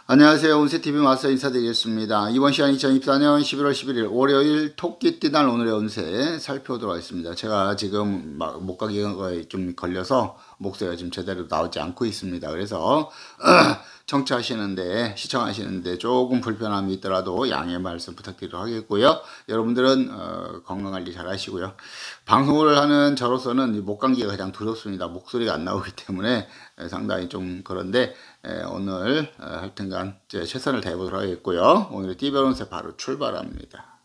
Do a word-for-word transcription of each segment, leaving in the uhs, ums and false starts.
안녕하세요. 운세티비 마스터 인사드리겠습니다. 이번 시간 이천이십사년 십일월 십일일 월요일 토끼띠 날 오늘의 운세 살펴보도록 하겠습니다. 제가 지금 막 목감기가 좀 걸려서 목소리가 지금 제대로 나오지 않고 있습니다. 그래서 청취하시는데 시청하시는데 조금 불편함이 있더라도 양해 말씀 부탁드리도록 하겠고요. 여러분들은 어, 건강관리 잘 하시고요. 방송을 하는 저로서는 목감기가 가장 두렵습니다. 목소리가 안 나오기 때문에 상당히 좀 그런데 에, 오늘 어, 하여튼간 제 최선을 다해보도록 하겠고요. 오늘의 띠별 운세 바로 출발합니다.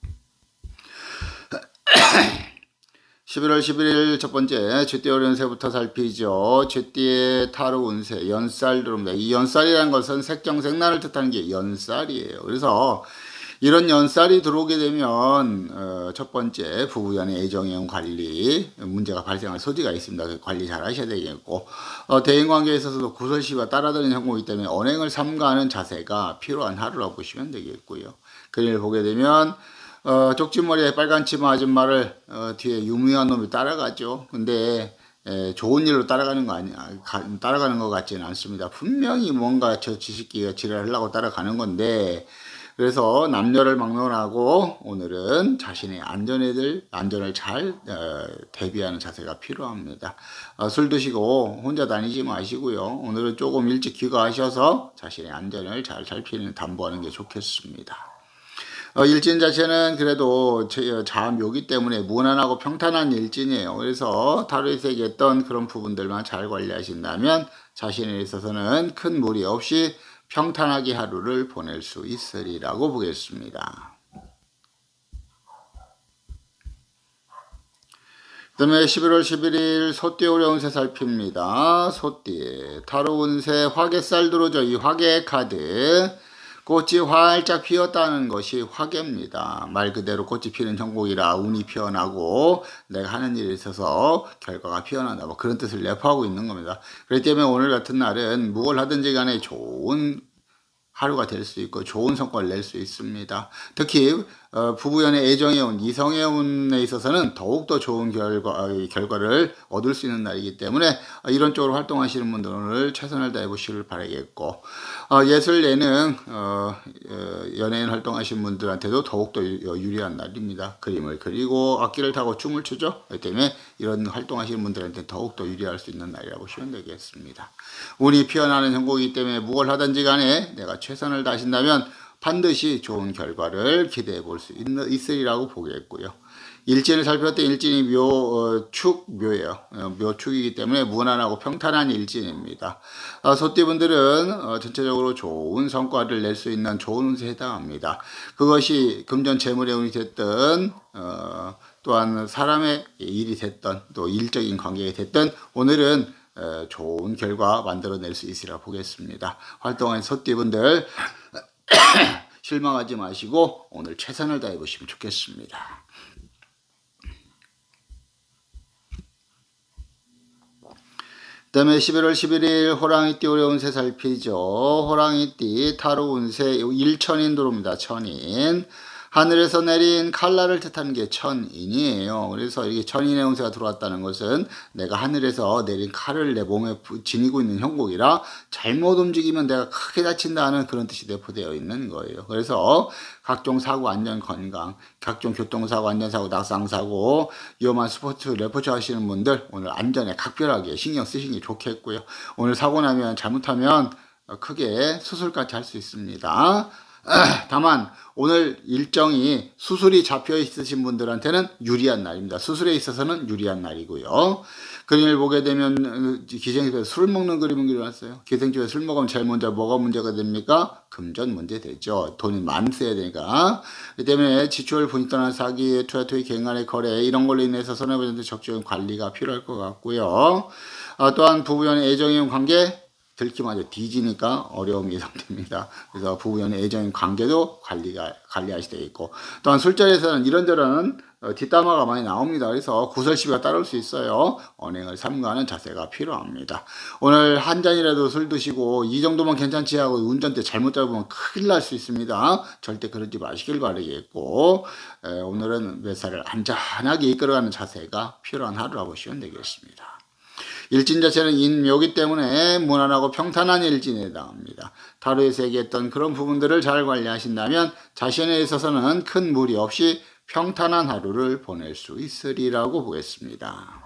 십일월 십일일 첫 번째 쥐띠 운세부터 살피죠. 쥐띠의 타로 운세 연살 들어옵니다. 이 연살이라는 것은 색경색난을 뜻하는 게 연살이에요. 그래서 이런 연살이 들어오게 되면 어, 첫 번째 부부간의 애정형 관리 문제가 발생할 소지가 있습니다. 관리 잘 하셔야 되겠고 어, 대인관계에 있어서도 구설시와 따라드는 형국이기 때문에 언행을 삼가하는 자세가 필요한 하루라고 보시면 되겠고요. 그림을 보게 되면 어, 쪽지머리에 빨간 치마 아줌마를 어, 뒤에 유명한 놈이 따라가죠. 근데 에, 좋은 일로 따라가는 거 아니야. 가, 따라가는 것 같지는 않습니다. 분명히 뭔가 저 지식기가 지랄하려고 따라가는 건데 그래서 남녀를 막론하고 오늘은 자신의 안전에들 안전을 잘 어, 대비하는 자세가 필요합니다. 어, 술 드시고 혼자 다니지 마시고요. 오늘은 조금 일찍 귀가하셔서 자신의 안전을 잘 살피는 담보하는 게 좋겠습니다. 어, 일진 자체는 그래도 자묘기 때문에 무난하고 평탄한 일진이에요. 그래서 타로에서 얘기했던 그런 부분들만 잘 관리하신다면 자신에 있어서는 큰 무리 없이 평탄하게 하루를 보낼 수 있으리라고 보겠습니다. 그 다음에 십일월 십일일 소띠 오래 운세 살핍니다. 소띠 타로 운세 화개살 들어오죠. 이 화개 카드 꽃이 활짝 피었다는 것이 화개입니다. 말 그대로 꽃이 피는 형국이라 운이 피어나고 내가 하는 일에 있어서 결과가 피어난다. 뭐 그런 뜻을 내포하고 있는 겁니다. 그렇기 때문에 오늘 같은 날은 무엇을 하든지 간에 좋은 하루가 될 수 있고 좋은 성과를 낼 수 있습니다. 특히 어, 부부연의 애정의 운, 이성의 운에 있어서는 더욱더 좋은 결과, 어, 결과를 얻을 수 있는 날이기 때문에 어, 이런 쪽으로 활동하시는 분들은 오늘 최선을 다해 보시길 바라겠고 어, 예술, 예능, 어, 어, 연예인 활동하시는 분들한테도 더욱더 유리한 날입니다. 그림을 그리고 악기를 타고 춤을 추죠. 그렇기 때문에 이런 활동하시는 분들한테 더욱더 유리할 수 있는 날이라고 보시면 되겠습니다. 운이 피어나는 형국이기 때문에 무엇을 하든지 간에 내가 최선을 다하신다면 반드시 좋은 결과를 기대해 볼 수 있으리라고 보겠고요. 일진을 살펴볼 때 일진이 묘, 어, 축, 묘예요. 어, 묘축이기 때문에 무난하고 평탄한 일진입니다. 어, 소띠분들은 어, 전체적으로 좋은 성과를 낼 수 있는 좋은 운세에 해당합니다. 그것이 금전 재물의 운이 됐든 어, 또한 사람의 일이 됐든 또 일적인 관계가 됐든 오늘은 어, 좋은 결과 만들어낼 수 있으리라 보겠습니다. 활동하는 소띠분들 실망하지 마시고 오늘 최선을 다해 보시면 좋겠습니다. 그 다음에 십일월 십일일 호랑이띠 오래 운세 살피죠. 호랑이띠 타로 운세 일천인 들어옵니다. 천인. 하늘에서 내린 칼날을 뜻하는 게 천인이에요. 그래서 이게 천인의 운세가 들어왔다는 것은 내가 하늘에서 내린 칼을 내 몸에 지니고 있는 형국이라 잘못 움직이면 내가 크게 다친다는 그런 뜻이 내포되어 있는 거예요. 그래서 각종 사고 안전 건강, 각종 교통사고 안전사고 낙상사고 위험한 스포츠 레포츠 하시는 분들 오늘 안전에 각별하게 신경 쓰시는 게 좋겠고요. 오늘 사고 나면 잘못하면 크게 수술까지 할 수 있습니다. 다만 오늘 일정이 수술이 잡혀 있으신 분들한테는 유리한 날입니다. 수술에 있어서는 유리한 날이고요. 그림을 보게 되면 기생집에서 술 먹는 그림을 그려놨어요. 기생집에서 술 먹으면 제일 먼저 뭐가 문제가 됩니까? 금전 문제 되죠. 돈이 많이 써야 되니까. 그렇기 때문에 지출, 분이 떠난 사기, 투자, 투기, 갱간의 거래 이런 걸로 인해서 손해보는 적절한 관리가 필요할 것 같고요. 아, 또한 부부간의 애정의 관계 들키마저 뒤지니까 어려움이 예상됩니다. 그래서 부부연의 애정인 관계도 관리가, 관리하셔야 되겠고, 또한 술자리에서는 이런저런 어, 뒷담화가 많이 나옵니다. 그래서 구설시비가 따를 수 있어요. 언행을 삼가하는 자세가 필요합니다. 오늘 한 잔이라도 술 드시고 이 정도만 괜찮지 하고 운전대 잘못 잡으면 큰일 날 수 있습니다. 절대 그러지 마시길 바라겠고, 에, 오늘은 몇 살을 안전하게 이끌어가는 자세가 필요한 하루라고 보시면 되겠습니다. 일진 자체는 인묘기 때문에 무난하고 평탄한 일진에 해당합니다. 타로에서 얘기했던 그런 부분들을 잘 관리하신다면 자신에 있어서는 큰 무리 없이 평탄한 하루를 보낼 수 있으리라고 보겠습니다.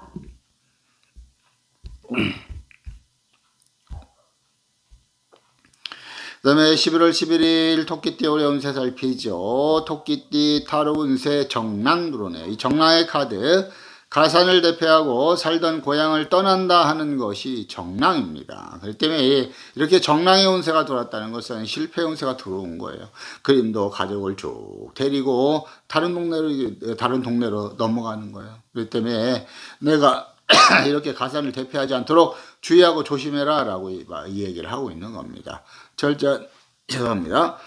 그 다음에 십일월 십일일 토끼띠 올해 운세 살피죠. 토끼띠 타로 운세 정랑 들어오네요. 이 정랑의 카드, 가산을 대표하고 살던 고향을 떠난다 하는 것이 정랑입니다. 그렇기 때문에 이렇게 정랑의 운세가 들어왔다는 것은 실패 운세가 들어온 거예요. 그림도 가족을 쭉 데리고 다른 동네로 다른 동네로 넘어가는 거예요. 그렇기 때문에 내가 이렇게 가산을 대표하지 않도록 주의하고 조심해라 라고 이 얘기를 하고 있는 겁니다. 절전, 죄송합니다.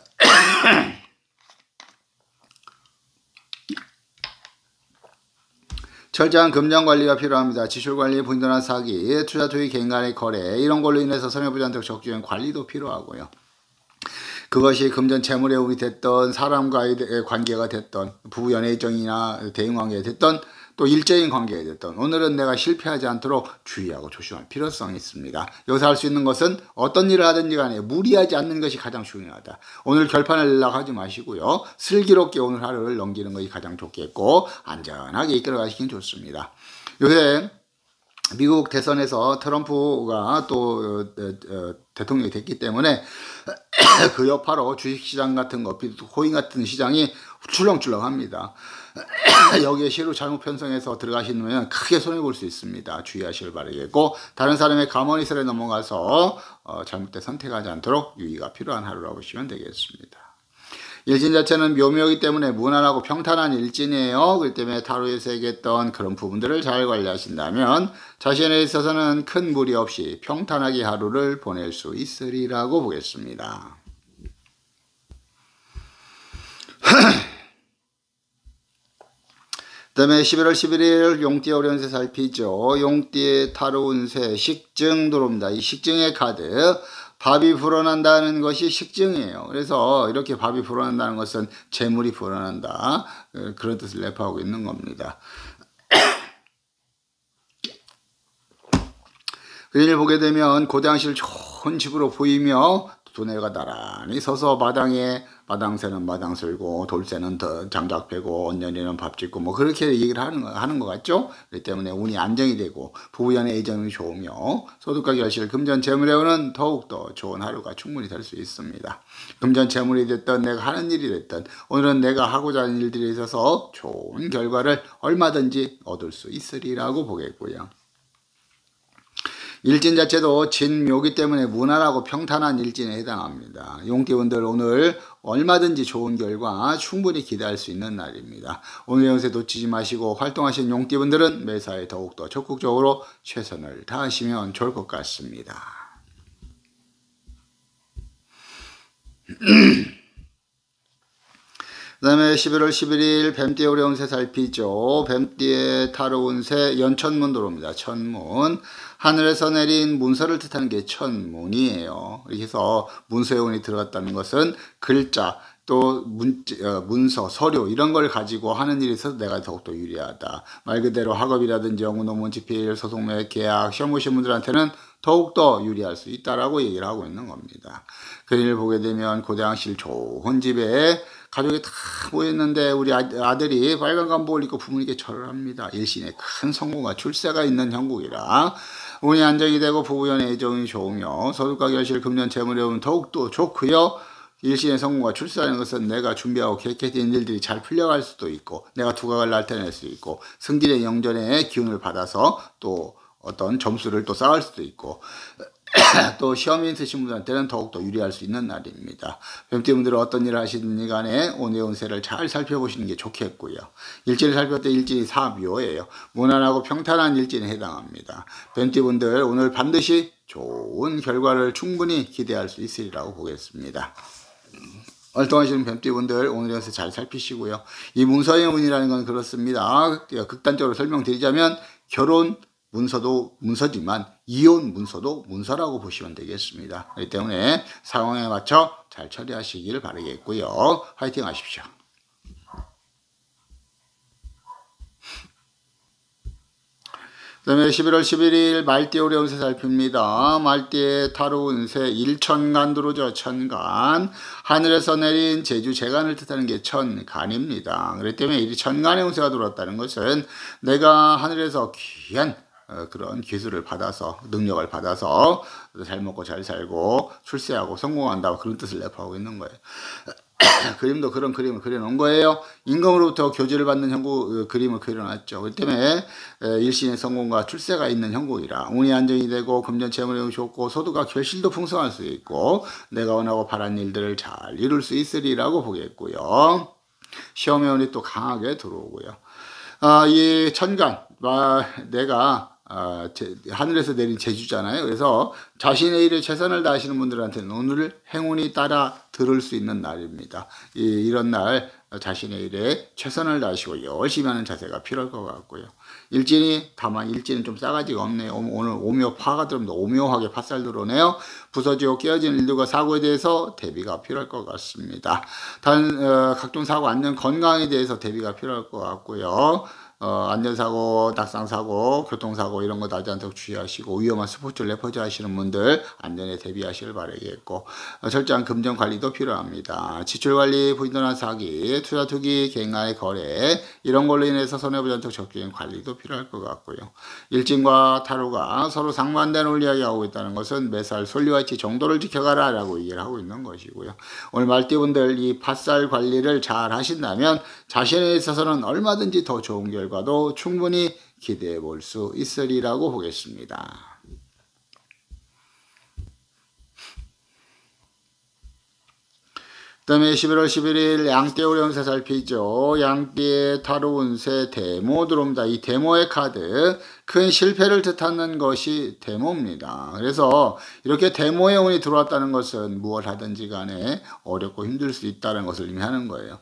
철저한 금전관리가 필요합니다. 지출관리, 분전한 사기, 투자, 투기, 개인 간의 거래 이런 걸로 인해서 손해부잔득 적중한 관리도 필요하고요. 그것이 금전 재물의 운이 됐던 사람과의 관계가 됐던 부부 연애정이나 대인관계가 됐던 또 일적인 관계가 됐던 오늘은 내가 실패하지 않도록 주의하고 조심할 필요성이 있습니다. 여기서 할 수 있는 것은 어떤 일을 하든지 간에 무리하지 않는 것이 가장 중요하다. 오늘 결판을 내려고 하지 마시고요. 슬기롭게 오늘 하루를 넘기는 것이 가장 좋겠고 안전하게 이끌어 가시긴 좋습니다. 요새 미국 대선에서 트럼프가 또 어, 어, 대통령이 됐기 때문에 그 여파로 주식시장 같은 거, 비트코인 같은 시장이 출렁출렁합니다. 여기에 시로 잘못 편성해서 들어가시면 크게 손해볼 수 있습니다. 주의하시길 바라겠고 다른 사람의 가머니설에 넘어가서 어, 잘못된 선택하지 않도록 유의가 필요한 하루라고 보시면 되겠습니다. 일진 자체는 묘묘이기 때문에 무난하고 평탄한 일진이에요. 그렇기 때문에 타로에서 얘기했던 그런 부분들을 잘 관리하신다면 자신에 있어서는 큰 무리 없이 평탄하게 하루를 보낼 수 있으리라고 보겠습니다. 그 다음에 십일월 십일일 용띠 오련세 살피죠. 용띠의 타로 운세 식증 들어옵니다. 이 식증의 카드, 밥이 불어난다는 것이 식증이에요. 그래서 이렇게 밥이 불어난다는 것은 재물이 불어난다, 그런 뜻을 내포하고 있는 겁니다. 그림을 보게 되면 고대항실 좋은 집으로 보이며 두뇌가 나란히 서서 마당에 마당새는 마당 쓸고 돌새는 더 장작 패고 언년이는 밥 짓고 뭐 그렇게 얘기를 하는 거, 하는 것 같죠. 그렇기 때문에 운이 안정이 되고 부부간의 애정이 좋으며 소득과 결실 금전 재물의 운은 더욱더 좋은 하루가 충분히 될 수 있습니다. 금전 재물이 됐든 내가 하는 일이 됐든 오늘은 내가 하고자 하는 일들에 있어서 좋은 결과를 얼마든지 얻을 수 있으리라고 보겠고요. 일진 자체도 진묘기 때문에 무난하고 평탄한 일진에 해당합니다. 용띠분들 오늘 얼마든지 좋은 결과 충분히 기대할 수 있는 날입니다. 오늘 연세 놓치지 마시고 활동하신 용띠분들은 매사에 더욱더 적극적으로 최선을 다하시면 좋을 것 같습니다. 그 다음에 십일월 십일일 뱀띠의 올해 운세 살피죠. 뱀띠의 타로 운세 연천문 들어옵니다. 천문. 하늘에서 내린 문서를 뜻하는 게 천문이에요. 이렇게 해서 문서의 운이 들어갔다는 것은 글자, 또 문, 어, 문서, 서류 이런 걸 가지고 하는 일에 있어서 내가 더욱더 유리하다. 말 그대로 학업이라든지 영어, 논문, 집필, 소송매, 계약, 시험 보신 분들한테는 더욱더 유리할 수 있다라고 얘기를 하고 있는 겁니다. 그림을 보게 되면 고대항실 좋은 집에 가족이 다 모였는데 우리 아들이 빨간 간복을 입고 부모님께 절을 합니다. 일신에 큰 성공과 출세가 있는 형국이라 운이 안정이 되고 부부연의 애정이 좋으며 소득과 결실, 금전, 재물에 오면 더욱더 좋고요. 일신의 성공과 출세하는 것은 내가 준비하고 계획했던 일들이 잘 풀려갈 수도 있고 내가 두각을 나타낼 수 있고 승진의 영전의 기운을 받아서 또 어떤 점수를 또 쌓을 수도 있고 또 시험이 있으신 분들한테는 더욱더 유리할 수 있는 날입니다. 뱀띠분들은 어떤 일을 하시든지 간에 오늘의 운세를 잘 살펴보시는 게 좋겠고요. 일진을 살펴볼 때 일진이 사묘예요. 무난하고 평탄한 일진에 해당합니다. 뱀띠분들 오늘 반드시 좋은 결과를 충분히 기대할 수 있으리라고 보겠습니다. 활동하시는 뱀띠분들 오늘의 운세 잘 살피시고요. 이 문서의 운이라는 건 그렇습니다. 극단적으로 설명드리자면 결혼 문서도 문서지만 이혼 문서도 문서라고 보시면 되겠습니다. 그렇기 때문에 상황에 맞춰 잘 처리하시길 바라겠고요. 화이팅 하십시오. 그 다음에 십일월 십일일 말띠 오래 운세 살핍니다. 말띠의 타로 운세 일천간 들어오죠. 천간. 하늘에서 내린 제주 재간을 뜻하는 게 천간입니다. 그렇기 때문에 이 천간의 운세가 들어왔다는 것은 내가 하늘에서 귀한 어, 그런 기술을 받아서 능력을 받아서 잘 먹고 잘 살고 출세하고 성공한다 그런 뜻을 내포하고 있는 거예요. 그림도 그런 그림을 그려놓은 거예요. 임금으로부터 교지를 받는 형국 그림을 그려놨죠. 그렇기 때문에 일신의 성공과 출세가 있는 형국이라 운이 안정이 되고 금전 재물이 좋고 소득과 결실도 풍성할 수 있고 내가 원하고 바란 일들을 잘 이룰 수 있으리라고 보겠고요. 시험의 운이 또 강하게 들어오고요. 아, 이 천간 아, 내가 아, 제, 하늘에서 내린 제주잖아요. 그래서 자신의 일에 최선을 다하시는 분들한테는 오늘 행운이 따라 들을 수 있는 날입니다. 이, 이런 날 자신의 일에 최선을 다하시고 열심히 하는 자세가 필요할 것 같고요. 일진이 다만 일진은 좀 싸가지가 없네요. 오늘 오묘파가 들어옵니다. 오묘하게 팥살 들어오네요. 부서지고 깨어지는 일들과 사고에 대해서 대비가 필요할 것 같습니다. 단 어, 각종 사고 안전 건강에 대해서 대비가 필요할 것 같고요. 어, 안전사고, 낙상사고, 교통사고 이런 거 나지 않도록 주의하시고 위험한 스포츠를 레퍼즈 하시는 분들 안전에 대비하시길 바라겠고 어, 철저한 금전관리도 필요합니다. 지출관리, 부인도난 사기, 투자 투기, 개인간의 거래 이런 걸로 인해서 손해보지 않도록 적극적인 관리도 필요할 것 같고요. 일진과 타로가 서로 상반된 논리 이야기하고 있다는 것은 매살 솔리와치 정도를 지켜가라 라고 얘기를 하고 있는 것이고요. 오늘 말띠분들 이 팥살 관리를 잘 하신다면 자신에 있어서는 얼마든지 더 좋은 결과 도 충분히 기대해 볼 수 있으리라고 보겠습니다. 그 다음에 십일월 십일일 양띠 오래 운세 살피죠. 양띠의 타로 운세 데모 들어옵니다. 이 데모의 카드 큰 실패를 뜻하는 것이 데모입니다. 그래서 이렇게 데모의 운이 들어왔다는 것은 무엇 하든지 간에 어렵고 힘들 수 있다는 것을 의미하는 거예요.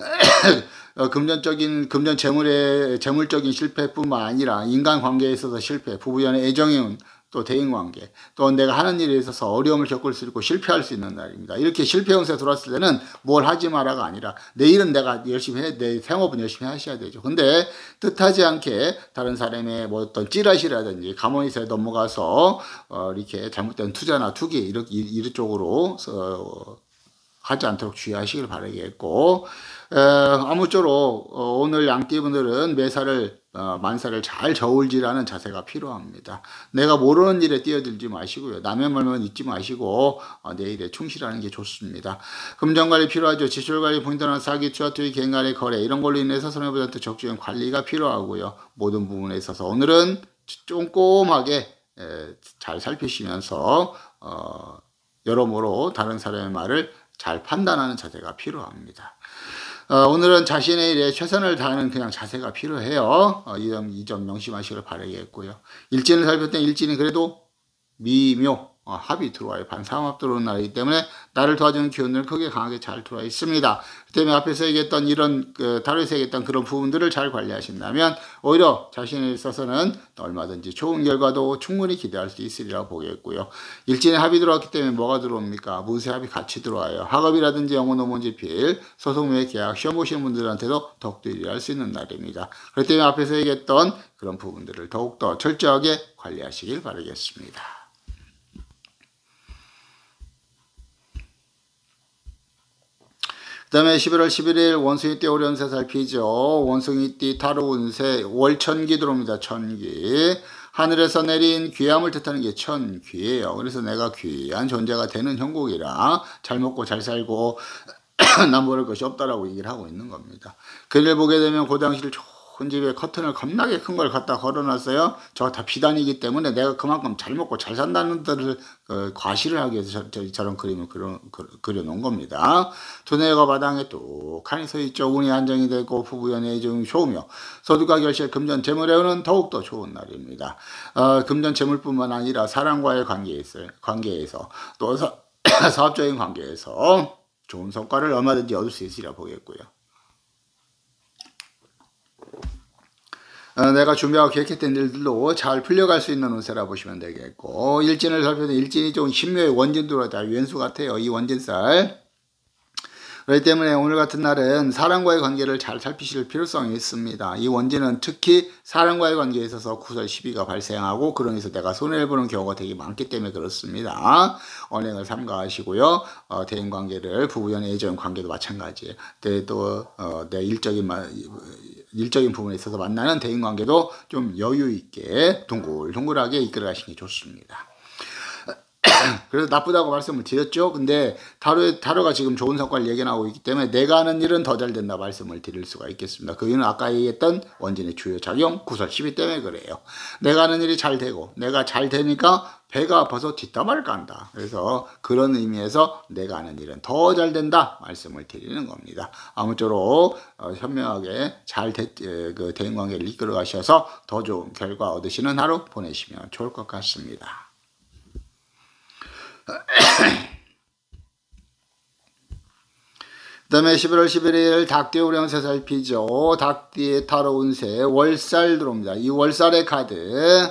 금전적인 금전 재물의 재물적인 실패뿐만 아니라 인간관계에 있어서 실패, 부부간의 애정의 운, 또 대인관계, 또 내가 하는 일에 있어서 어려움을 겪을 수 있고 실패할 수 있는 날입니다. 이렇게 실패 운세 들어왔을 때는 뭘 하지 마라가 아니라 내 일은 내가 열심히 해, 내 생업은 열심히 하셔야 되죠. 근데 뜻하지 않게 다른 사람의 뭐 어떤 찌라시라든지 가만히서 넘어가서 어 이렇게 잘못된 투자나 투기 이렇게 이런 쪽으로 어 하지 않도록 주의하시길 바라겠고 에, 아무쪼록 어, 오늘 양띠분들은 매사를 어, 만사를 잘 저울질하는 자세가 필요합니다. 내가 모르는 일에 뛰어들지 마시고요. 남의 말만 잊지 마시고 어, 내 일에 충실하는 게 좋습니다. 금전관리 필요하죠. 지출관리, 포인트나 사기, 투자, 투기, 개인간의 거래 이런 걸로 인해서 손해보지 않도록 적극적인 관리가 필요하고요. 모든 부분에 있어서 오늘은 꼼꼼하게 에, 잘 살피시면서 어, 여러모로 다른 사람의 말을 잘 판단하는 자세가 필요합니다. 어, 오늘은 자신의 일에 최선을 다하는 그냥 자세가 필요해요. 어, 이 점, 이 점 명심하시길 바라겠고요. 일진을 살폈던 일진이 그래도 미묘, 어, 합이 들어와요. 반사합 들어오는 날이기 때문에 나를 도와주는 기운을 크게 강하게 잘 들어와 있습니다. 그 때문에 앞에서 얘기했던 이런 그, 다루에서 얘기했던 그런 부분들을 잘 관리하신다면 오히려 자신에 있어서는 얼마든지 좋은 결과도 충분히 기대할 수 있으리라고 보겠고요. 일진의 합이 들어왔기 때문에 뭐가 들어옵니까? 문세합이 같이 들어와요. 학업이라든지 영어 논문집필, 소송외 계약, 시험 보시는 분들한테도 더욱더 유리할 수 있는 날입니다. 그렇기 때문에 앞에서 얘기했던 그런 부분들을 더욱더 철저하게 관리하시길 바라겠습니다. 그 다음에 십일월 십일일 원숭이띠 오래 운세 살피죠. 원숭이띠 타로 운세 월천기 들어옵니다. 천기. 하늘에서 내린 귀함을 뜻하는 게 천귀예요. 그래서 내가 귀한 존재가 되는 형국이라 잘 먹고 잘 살고 남 모를 것이 없다라고 얘기를 하고 있는 겁니다. 그를 보게 되면 그 당시를 좋은 집에 커튼을 겁나게 큰 걸 갖다 걸어놨어요. 저거 다 비단이기 때문에 내가 그만큼 잘 먹고 잘 산다는 데를 어, 과시를 하기 위해서 저, 저, 저런 그림을 그려, 그려놓은 겁니다. 두뇌가 바닥에 뚝하니 서있죠. 운이 안정이 되고 부부연의 애정이 좋으며 소득과 결실, 금전, 재물의 운은 더욱더 좋은 날입니다. 어, 금전, 재물뿐만 아니라 사람과의 관계에서, 관계에서 또 사, 사업적인 관계에서 좋은 성과를 얼마든지 얻을 수 있으리라 보겠고요. 어, 내가 준비하고 계획했던 일들도 잘 풀려갈 수 있는 운세라 보시면 되겠고 일진을 살펴도 일진이 좀 신묘의 원진 들어왔다. 왼수 같아요. 이 원진살 그렇기 때문에 오늘 같은 날은 사람과의 관계를 잘 살피실 필요성이 있습니다. 이 원진은 특히 사람과의 관계에 있어서 구설 시비가 발생하고 그러면서 내가 손해를 보는 경우가 되게 많기 때문에 그렇습니다. 언행을 삼가하시고요. 어, 대인관계를 부부연의 애정 관계도 마찬가지예요. 네, 또 어, 내 일적인 일적인 부분에 있어서 만나는 대인관계도 좀 여유 있게 둥글둥글하게 이끌어 가시는 게 좋습니다. 그래서 나쁘다고 말씀을 드렸죠. 근데 타로, 타로가 지금 좋은 성과를 예견하고 있기 때문에 내가 하는 일은 더 잘 된다 말씀을 드릴 수가 있겠습니다. 그 이유는 아까 얘기했던 원진의 주요 작용 구설 시비 때문에 그래요. 내가 하는 일이 잘 되고 내가 잘 되니까 배가 아파서 뒷담화를 깐다. 그래서 그런 의미에서 내가 하는 일은 더 잘 된다 말씀을 드리는 겁니다. 아무쪼록 어, 현명하게 잘 대, 그 대인관계를 이끌어 가셔서 더 좋은 결과 얻으시는 하루 보내시면 좋을 것 같습니다. 그 다음에 십일월 십일일 닭띠 오령세 살피죠. 닭띠의 타로 운세 월살 들어옵니다. 이 월살의 카드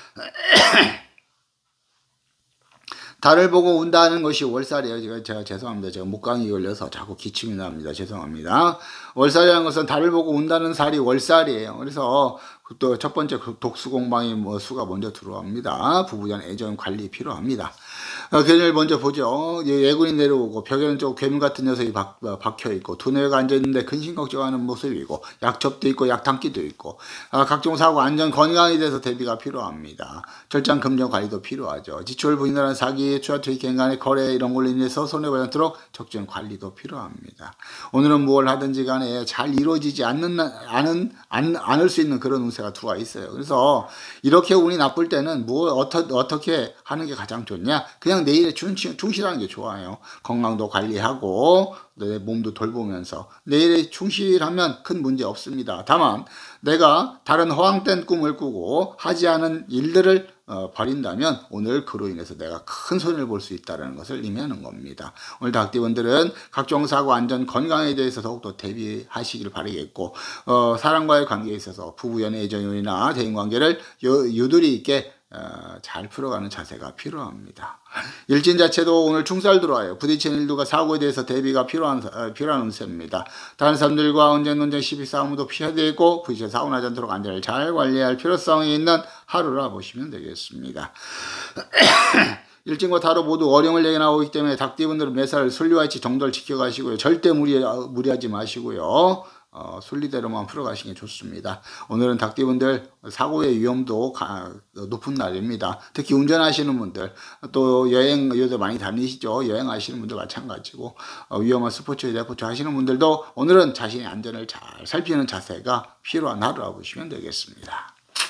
달을 보고 운다는 것이 월살이에요. 제가, 제가 죄송합니다. 제가 목감이 걸려서 자꾸 기침이 납니다. 죄송합니다. 월살이라는 것은 달을 보고 운다는 살이 월살이에요. 그래서 또 첫 번째 독수공방이 뭐 수가 먼저 들어옵니다. 부부간 애정 관리 필요합니다. 어, 괴를 먼저 보죠. 예군이 내려오고 벽에는 좀 괴물 같은 녀석이 박, 어, 박혀있고 두뇌가 앉아있는데 근심 걱정하는 모습이고 약첩도 있고 약탕기도 있고 아, 각종 사고 안전 건강에 대해서 대비가 필요합니다. 절장 금전 관리도 필요하죠. 지출 부인이라는 사기, 추하투기, 갱간의 거래 이런 걸로 인해서 손해보지 않도록 적정 관리도 필요합니다. 오늘은 무엇을 하든지 간에 잘 이루어지지 않는, 않은, 않, 않을 수 있는 그런 운세가 들어와 있어요. 그래서 이렇게 운이 나쁠 때는 뭐 어떠, 어떻게 하는 게 가장 좋냐? 그냥 내일에 충실하는 게 좋아요. 건강도 관리하고 내 몸도 돌보면서 내일에 충실하면 큰 문제 없습니다. 다만 내가 다른 허황된 꿈을 꾸고 하지 않은 일들을 어, 버린다면 오늘 그로 인해서 내가 큰 손해를 볼 수 있다는 것을 의미하는 겁니다. 오늘 닭띠분들은 각종 사고 안전 건강에 대해서 더욱더 대비하시길 바라겠고 어, 사람과의 관계에 있어서 부부 연애 애정이나 대인관계를 유두리 있게 어, 잘 풀어가는 자세가 필요합니다. 일진 자체도 오늘 충살 들어와요. 부딪히는 일들과 사고에 대해서 대비가 필요한, 어, 필요한 운세입니다. 다른 사람들과 언쟁, 논쟁, 시비, 싸움도 피해야 되고 부딪혀 사고 나지 않도록 안전을 잘 관리할 필요성이 있는 하루라 보시면 되겠습니다. 일진과 타로 모두 어려움을 예견하고 있기 때문에 닭띠분들은 매살 순리와 이치 정도를 지켜가시고요. 절대 무리, 무리하지 마시고요. 어, 순리대로만 풀어가시는 게 좋습니다. 오늘은 닭띠분들 사고의 위험도 가, 높은 날입니다. 특히 운전하시는 분들 또 여행 요새 많이 다니시죠. 여행하시는 분들 마찬가지고 어, 위험한 스포츠, 레포츠 하시는 분들도 오늘은 자신의 안전을 잘 살피는 자세가 필요한 하루라고 보시면 되겠습니다.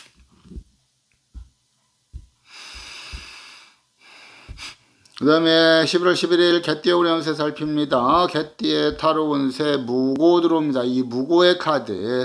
그 다음에 십일월 십일일 개띠의 오령세 살핍니다. 개띠의 타로 운세 무고 들어옵니다. 이 무고의 카드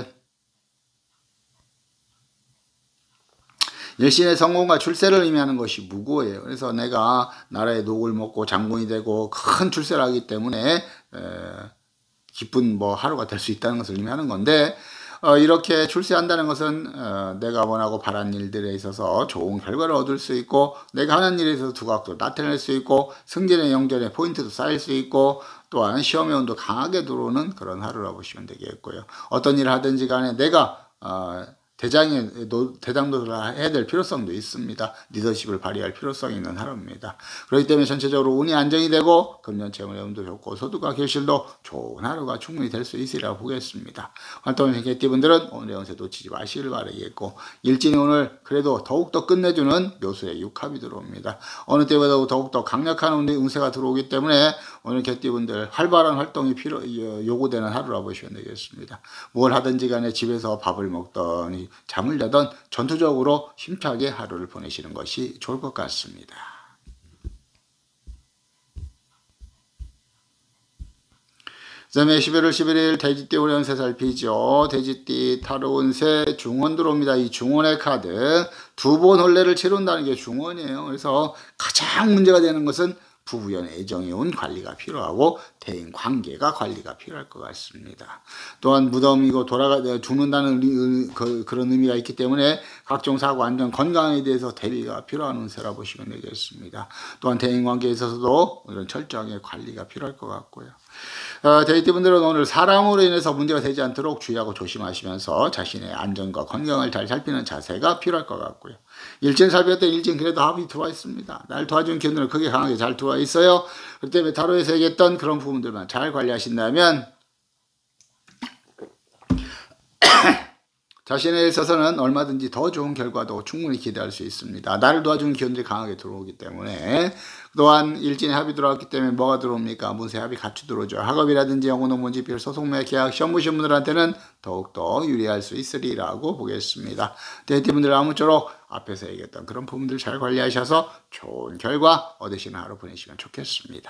일신의 성공과 출세를 의미하는 것이 무고예요. 그래서 내가 나라의 녹을 먹고 장군이 되고 큰 출세를 하기 때문에 에, 기쁜 뭐 하루가 될 수 있다는 것을 의미하는 건데 어, 이렇게 출세한다는 것은 어, 내가 원하고 바란 일들에 있어서 좋은 결과를 얻을 수 있고 내가 하는 일에 있어서 두각도 나타낼 수 있고 승진의 영전의 포인트도 쌓일 수 있고 또한 시험의 운도 강하게 들어오는 그런 하루라고 보시면 되겠고요. 어떤 일을 하든지 간에 내가 어, 대장의 대장도를 해야 될 필요성도 있습니다. 리더십을 발휘할 필요성이 있는 하루입니다. 그렇기 때문에 전체적으로 운이 안정이 되고 금전 재물의 운도 좋고 소득과 결실도 좋은 하루가 충분히 될 수 있으리라고 보겠습니다. 활동하는 개띠분들은 오늘의 운세 놓치지 마시길 바라겠고 일진이 오늘 그래도 더욱더 끝내주는 묘수의 육합이 들어옵니다. 어느 때보다 더욱더 강력한 운세가 들어오기 때문에 오늘 개띠분들 활발한 활동이 필요 요구되는 하루라고 보시면 되겠습니다. 뭘 하든지 간에 집에서 밥을 먹던 잠을 자던 전투적으로 힘차게 하루를 보내시는 것이 좋을 것 같습니다. 그 다음에 십일월 십일일 돼지띠 오령세 살피죠. 돼지띠 타로 운세 중원 들어옵니다. 이 중원의 카드 두 번 혼례를 치른다는 게 중원이에요. 그래서 가장 문제가 되는 것은 부부연 애정이 온 관리가 필요하고 대인 관계가 관리가 필요할 것 같습니다. 또한 무덤이고 돌아가 죽는다는 의, 그, 그런 의미가 있기 때문에 각종 사고 안전 건강에 대해서 대비가 필요한 운세라 보시면 되겠습니다. 또한 대인 관계에 있어서도 이런 철저하게 관리가 필요할 것 같고요. 어, 데이트분들은 오늘 사람으로 인해서 문제가 되지 않도록 주의하고 조심하시면서 자신의 안전과 건강을 잘 살피는 자세가 필요할 것 같고요. 일진 살펴볼 때 일진 그래도 합이 들어와 있습니다. 날 도와준 기운으로 크게 강하게 잘 들어와 있어요. 그렇기 때문에 타로에서 얘기했던 그런 부분들만 잘 관리하신다면 자신에 있어서는 얼마든지 더 좋은 결과도 충분히 기대할 수 있습니다. 나를 도와주는 기운들이 강하게 들어오기 때문에. 또한 일진의 합이 들어왔기 때문에 뭐가 들어옵니까? 문세 합이 같이 들어오죠. 학업이라든지 영어, 논문, 집필, 소송매, 계약, 시험 보신 분들한테는 더욱더 유리할 수 있으리라고 보겠습니다. 데이트분들 아무쪼록 앞에서 얘기했던 그런 부분들 잘 관리하셔서 좋은 결과 얻으시는 하루 보내시면 좋겠습니다.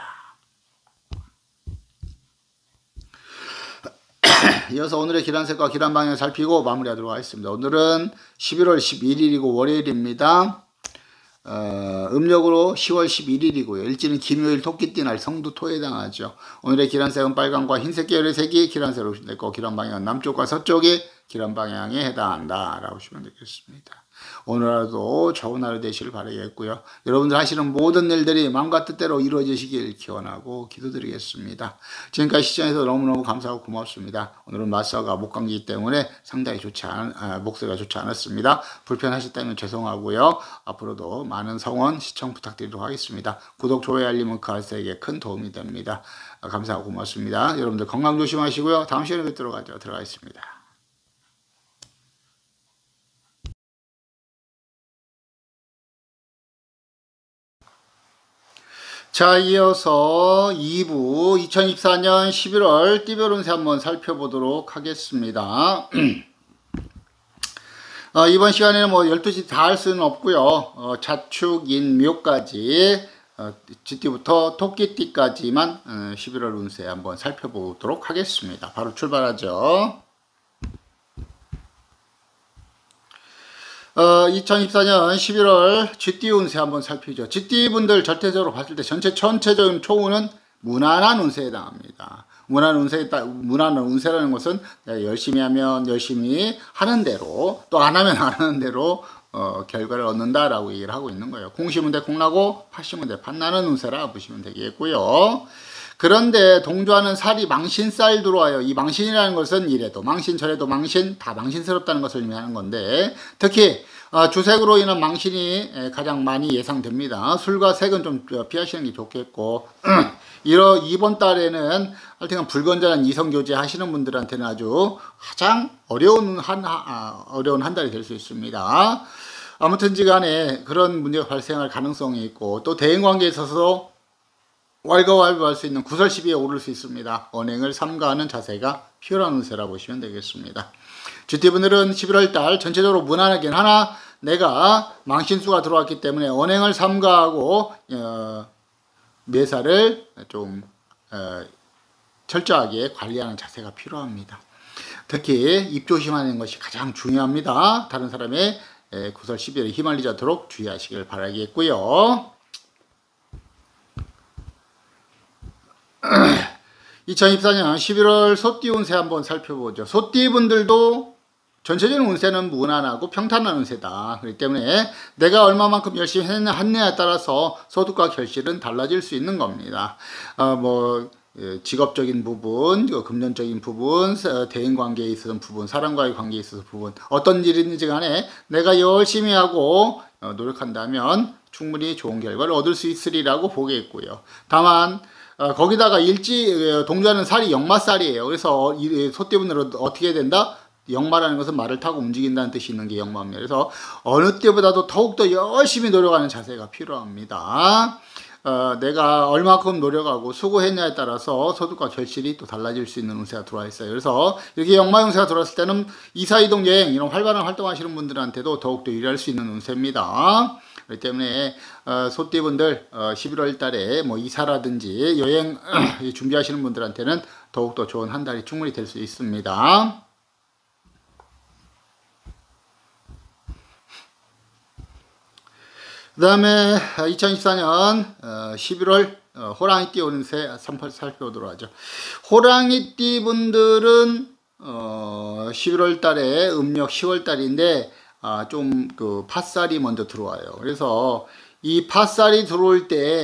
이어서 오늘의 기란색과 기란방향 살피고 마무리하도록 하겠습니다. 오늘은 십일월 십일일이고 월요일입니다. 어, 음력으로 시월 십일일이고요. 일지는 김요일 토끼띠 날 성두토에 해당하죠. 오늘의 기란색은 빨강과 흰색 계열의 색이 기란색으로 됐고 기란방향은 남쪽과 서쪽이 기란방향에 해당한다 라고 보시면 되겠습니다. 오늘 하루도 좋은 하루 되시길 바라겠고요. 여러분들 하시는 모든 일들이 마음과 뜻대로 이루어지시길 기원하고 기도드리겠습니다. 지금까지 시청해서 너무너무 감사하고 고맙습니다. 오늘은 맞서가 목감기 때문에 상당히 좋지 않, 아, 목소리가 좋지 않았습니다. 불편하셨다면 죄송하고요. 앞으로도 많은 성원 시청 부탁드리도록 하겠습니다. 구독, 좋아요, 알림은 그 아저씨에게 큰 도움이 됩니다. 아, 감사하고 고맙습니다. 여러분들 건강 조심하시고요. 다음 시간에 뵙도록 하죠. 들어가겠습니다. 자, 이어서 이 부 이천이십사년 십일월 띠별 운세 한번 살펴보도록 하겠습니다. 어, 이번 시간에는 뭐 열두 시 다 할 수는 없고요. 어, 자축, 인, 묘까지 어, 쥐띠부터 토끼띠까지만 어, 십일월 운세 한번 살펴보도록 하겠습니다. 바로 출발하죠. 어, 이천이십사년 십일월 쥐띠 운세 한번 살피죠. 쥐띠 분들 전체적으로 봤을 때 전체 전체적인 초운은 무난한 운세에 해당합니다. 무난한 운세, 무난한 운세라는 것은 내가 열심히 하면 열심히 하는 대로 또 안 하면 안 하는 대로 어, 결과를 얻는다라고 얘기를 하고 있는 거예요. 공 심은 데 콩 나고 팥 심은 데 팥 나는 운세라 보시면 되겠고요. 그런데 동조하는 살이 망신살 들어와요. 이 망신이라는 것은 이래도 망신 저래도 망신 다 망신스럽다는 것을 의미하는 건데 특히 주색으로 인한 망신이 가장 많이 예상됩니다. 술과 색은 좀 피하시는 게 좋겠고 이러 이번 달에는 하여튼 불건전한 이성교제 하시는 분들한테는 아주 가장 어려운 한, 어려운 한 달이 될 수 있습니다. 아무튼지 간에 그런 문제가 발생할 가능성이 있고 또 대인관계에 있어서 왈가왈부할 수 있는 구설 시비에 오를 수 있습니다. 언행을 삼가하는 자세가 필요한 운세라 보시면 되겠습니다. 쥐띠분들은 십일월 달 전체적으로 무난하긴 하나 내가 망신수가 들어왔기 때문에 언행을 삼가하고 어, 매사를 좀 어, 철저하게 관리하는 자세가 필요합니다. 특히 입조심하는 것이 가장 중요합니다. 다른 사람의 구설 시비에 휘말리지 않도록 주의하시길 바라겠고요. 이천이십사년 십일월 소띠 운세 한번 살펴보죠. 소띠 분들도 전체적인 운세는 무난하고 평탄한 운세다. 그렇기 때문에 내가 얼마만큼 열심히 했느냐에 따라서 소득과 결실은 달라질 수 있는 겁니다. 어, 뭐 직업적인 부분, 금전적인 부분, 대인관계에 있어서 부분, 사람과의 관계에 있어서 부분 어떤 일인지 간에 내가 열심히 하고 노력한다면 충분히 좋은 결과를 얻을 수 있으리라고 보겠고요. 다만 어, 거기다가 일지 동조하는 살이 역마살이에요. 그래서 이 소띠분들은 어떻게 된다? 역마라는 것은 말을 타고 움직인다는 뜻이 있는 게 역마입니다. 그래서 어느 때보다도 더욱더 열심히 노력하는 자세가 필요합니다. 어, 내가 얼마큼 노력하고 수고했냐에 따라서 소득과 결실이 또 달라질 수 있는 운세가 들어와 있어요. 그래서 이렇게 역마 운세가 들어왔을 때는 이사이동 여행 이런 활발한 활동하시는 분들한테도 더욱더 유리할 수 있는 운세입니다. 그렇기 때문에 어, 소띠분들 어, 십일월 달에 뭐 이사라든지 여행 준비하시는 분들한테는 더욱더 좋은 한 달이 충분히 될 수 있습니다. 그 다음에 이천이십사년 어, 십일월 어, 호랑이띠 운세 살펴보도록 하죠. 호랑이띠 분들은 어, 십일월 달에 음력 시월 달인데 아, 좀 그 팥살이 먼저 들어와요. 그래서 이 팥살이 들어올 때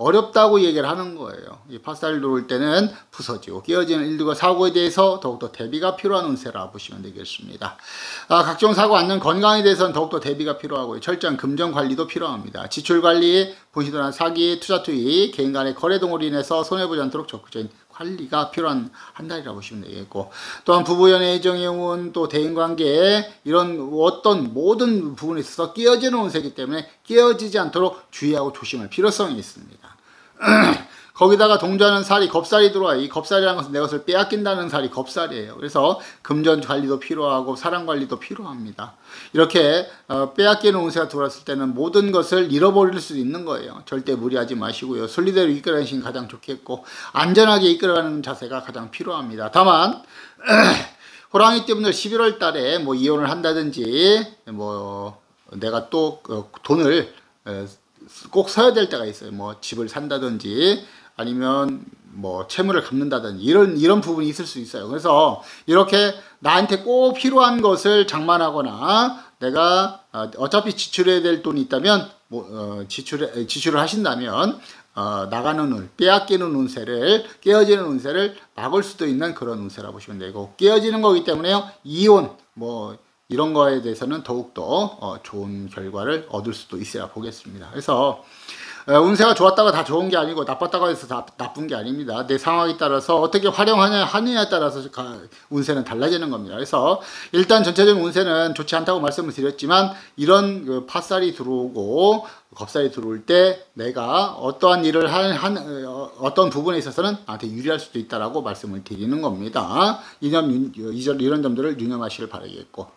어렵다고 얘기를 하는 거예요. 이 파살이 들어올 때는 부서지고 깨어지는 일들과 사고에 대해서 더욱더 대비가 필요한 운세라 보시면 되겠습니다. 아, 각종 사고 안전 건강에 대해서는 더욱더 대비가 필요하고요. 철저한 금전 관리도 필요합니다. 지출 관리, 본시도나 사기, 투자 투입, 개인 간의 거래 등으로 인해서 손해보지 않도록 적극적인 관리가 필요한 한 달이라고 보시면 되겠고, 또한 부부 연애 애정의 운, 또 대인관계 이런 어떤 모든 부분에 있어서 깨어지는 운세이기 때문에 깨어지지 않도록 주의하고 조심할 필요성이 있습니다. 거기다가 동조하는 살이 겁살이 들어와요. 이 겁살이라는 것은 내 것을 빼앗긴다는 살이 겁살이에요. 그래서 금전 관리도 필요하고 사랑 관리도 필요합니다. 이렇게 어, 빼앗기는 운세가 들어왔을 때는 모든 것을 잃어버릴 수도 있는 거예요. 절대 무리하지 마시고요. 순리대로 이끌어가는 것이 가장 좋겠고 안전하게 이끌어가는 자세가 가장 필요합니다. 다만 호랑이띠 분들 십일월 달에 뭐 이혼을 한다든지 뭐 내가 또 어, 돈을 어, 꼭 써야 될 때가 있어요. 뭐 집을 산다든지 아니면 뭐 채무를 갚는다든지 이런 이런 부분이 있을 수 있어요. 그래서 이렇게 나한테 꼭 필요한 것을 장만하거나 내가 어차피 지출해야 될 돈이 있다면 뭐 어, 지출 지출을 하신다면 어, 나가는 운, 빼앗기는 운세를 깨어지는 운세를 막을 수도 있는 그런 운세라고 보시면 되고, 깨어지는 거기 때문에요. 이혼 뭐 이런 거에 대해서는 더욱더 어, 좋은 결과를 얻을 수도 있어야 보겠습니다. 그래서 어, 운세가 좋았다가 다 좋은 게 아니고 나빴다고 해서 다 나쁜 게 아닙니다. 내 상황에 따라서 어떻게 활용하냐 하느냐에 따라서 가, 운세는 달라지는 겁니다. 그래서 일단 전체적인 운세는 좋지 않다고 말씀을 드렸지만 이런 그 팥살이 들어오고 겁살이 들어올 때 내가 어떠한 일을 한, 한 어, 어떤 부분에 있어서는 나한테 유리할 수도 있다라고 말씀을 드리는 겁니다. 이점 이런 점들을 유념하시길 바라겠고.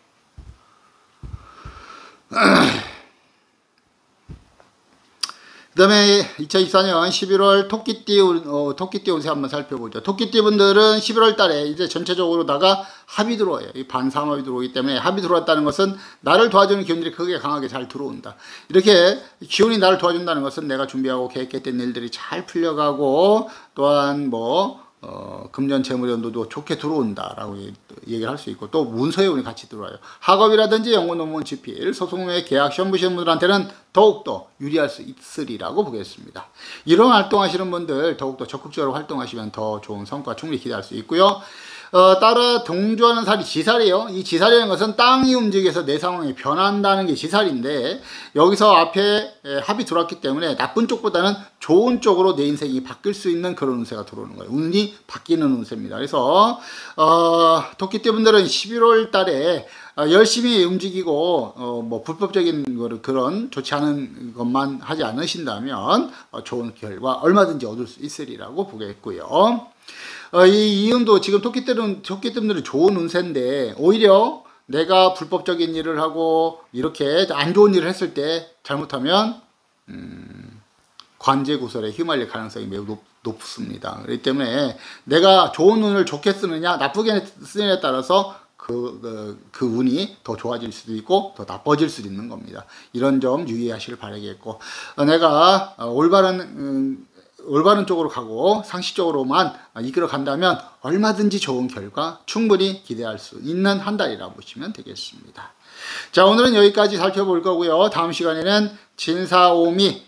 그 다음에 이천이십사 년 십일월 토끼띠, 어, 토끼띠 운세 한번 살펴보죠. 토끼띠 분들은 십일월 달에 이제 전체적으로다가 합이 들어와요. 반삼합이 들어오기 때문에 합이 들어왔다는 것은 나를 도와주는 기운들이 크게 강하게 잘 들어온다. 이렇게 기운이 나를 도와준다는 것은 내가 준비하고 계획했던 일들이 잘 풀려가고 또한 뭐 어, 금전 재물의 온도도 좋게 들어온다라고 얘기를 할 수 있고, 또 문서의 운이 같이 들어와요. 학업이라든지 연구 논문 집필, 소송의 계약 시험 보시는 분들한테는 더욱더 유리할 수 있으리라고 보겠습니다. 이런 활동하시는 분들 더욱더 적극적으로 활동하시면 더 좋은 성과 충분히 기대할 수 있고요. 어, 따라 동조하는 살이 지살이에요. 이 지살이라는 것은 땅이 움직여서 내 상황이 변한다는 게 지살인데, 여기서 앞에 합이 들어왔기 때문에 나쁜 쪽보다는 좋은 쪽으로 내 인생이 바뀔 수 있는 그런 운세가 들어오는 거예요. 운이 바뀌는 운세입니다. 그래서 어, 토끼띠 분들은 십일월 달에 어, 열심히 움직이고 어, 뭐 불법적인 거를 그런 좋지 않은 것만 하지 않으신다면 어, 좋은 결과 얼마든지 얻을 수 있으리라고 보겠고요. 어, 이 이운도 지금 토끼띠는 토끼띠들은 좋은 운세인데, 오히려 내가 불법적인 일을 하고 이렇게 안 좋은 일을 했을 때 잘못하면 음, 관제구설에 휘말릴 가능성이 매우 높, 높습니다. 그렇기 때문에 내가 좋은 운을 좋게 쓰느냐 나쁘게 쓰느냐에 따라서 그, 그, 그 운이 더 좋아질 수도 있고 더 나빠질 수도 있는 겁니다. 이런 점 유의하시길 바라겠고, 어, 내가 어, 올바른 음, 올바른 쪽으로 가고 상식적으로만 이끌어 간다면 얼마든지 좋은 결과 충분히 기대할 수 있는 한 달이라고 보시면 되겠습니다. 자, 오늘은 여기까지 살펴볼 거고요. 다음 시간에는 진사오미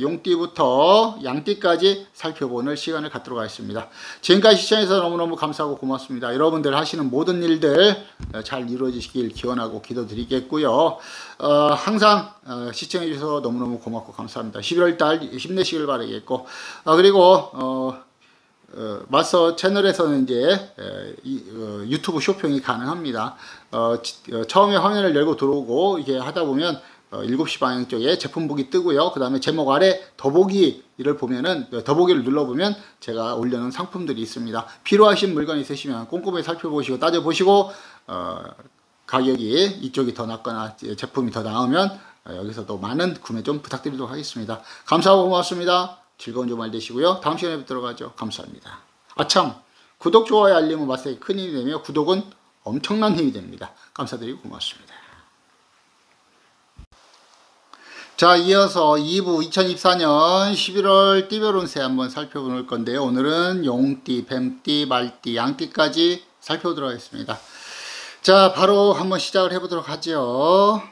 용띠부터 양띠까지 살펴보는 시간을 갖도록 하겠습니다. 지금까지 시청해주셔서 너무너무 감사하고 고맙습니다. 여러분들 하시는 모든 일들 잘 이루어지시길 기원하고 기도드리겠고요. 어, 항상 어, 시청해주셔서 너무너무 고맙고 감사합니다. 십일월 달 힘내시길 바라겠고, 어, 그리고 어, 어, 마스터 채널에서는 이제 에, 이, 어, 유튜브 쇼핑이 가능합니다. 어, 지, 어, 처음에 화면을 열고 들어오고 이게 하다 보면 어, 일곱 시 방향 쪽에 제품보기 뜨고요. 그 다음에 제목 아래 더보기를 보면은, 더보기를 눌러보면 제가 올려놓은 상품들이 있습니다. 필요하신 물건 있으시면 꼼꼼히 살펴보시고 따져보시고, 어, 가격이 이쪽이 더 낫거나 제품이 더 나으면 어, 여기서도 많은 구매 좀 부탁드리도록 하겠습니다. 감사하고 고맙습니다. 즐거운 주말 되시고요. 다음 시간에 뵙도록 하죠. 감사합니다. 아참, 구독, 좋아요, 알림은 마스터에 큰 힘이 되며 구독은 엄청난 힘이 됩니다. 감사드리고 고맙습니다. 자, 이어서 이 부 이천이십사 년 십일월 띠별 운세 한번 살펴볼 건데요. 오늘은 용띠, 뱀띠, 말띠, 양띠까지 살펴보도록 하겠습니다. 자, 바로 한번 시작을 해보도록 하죠.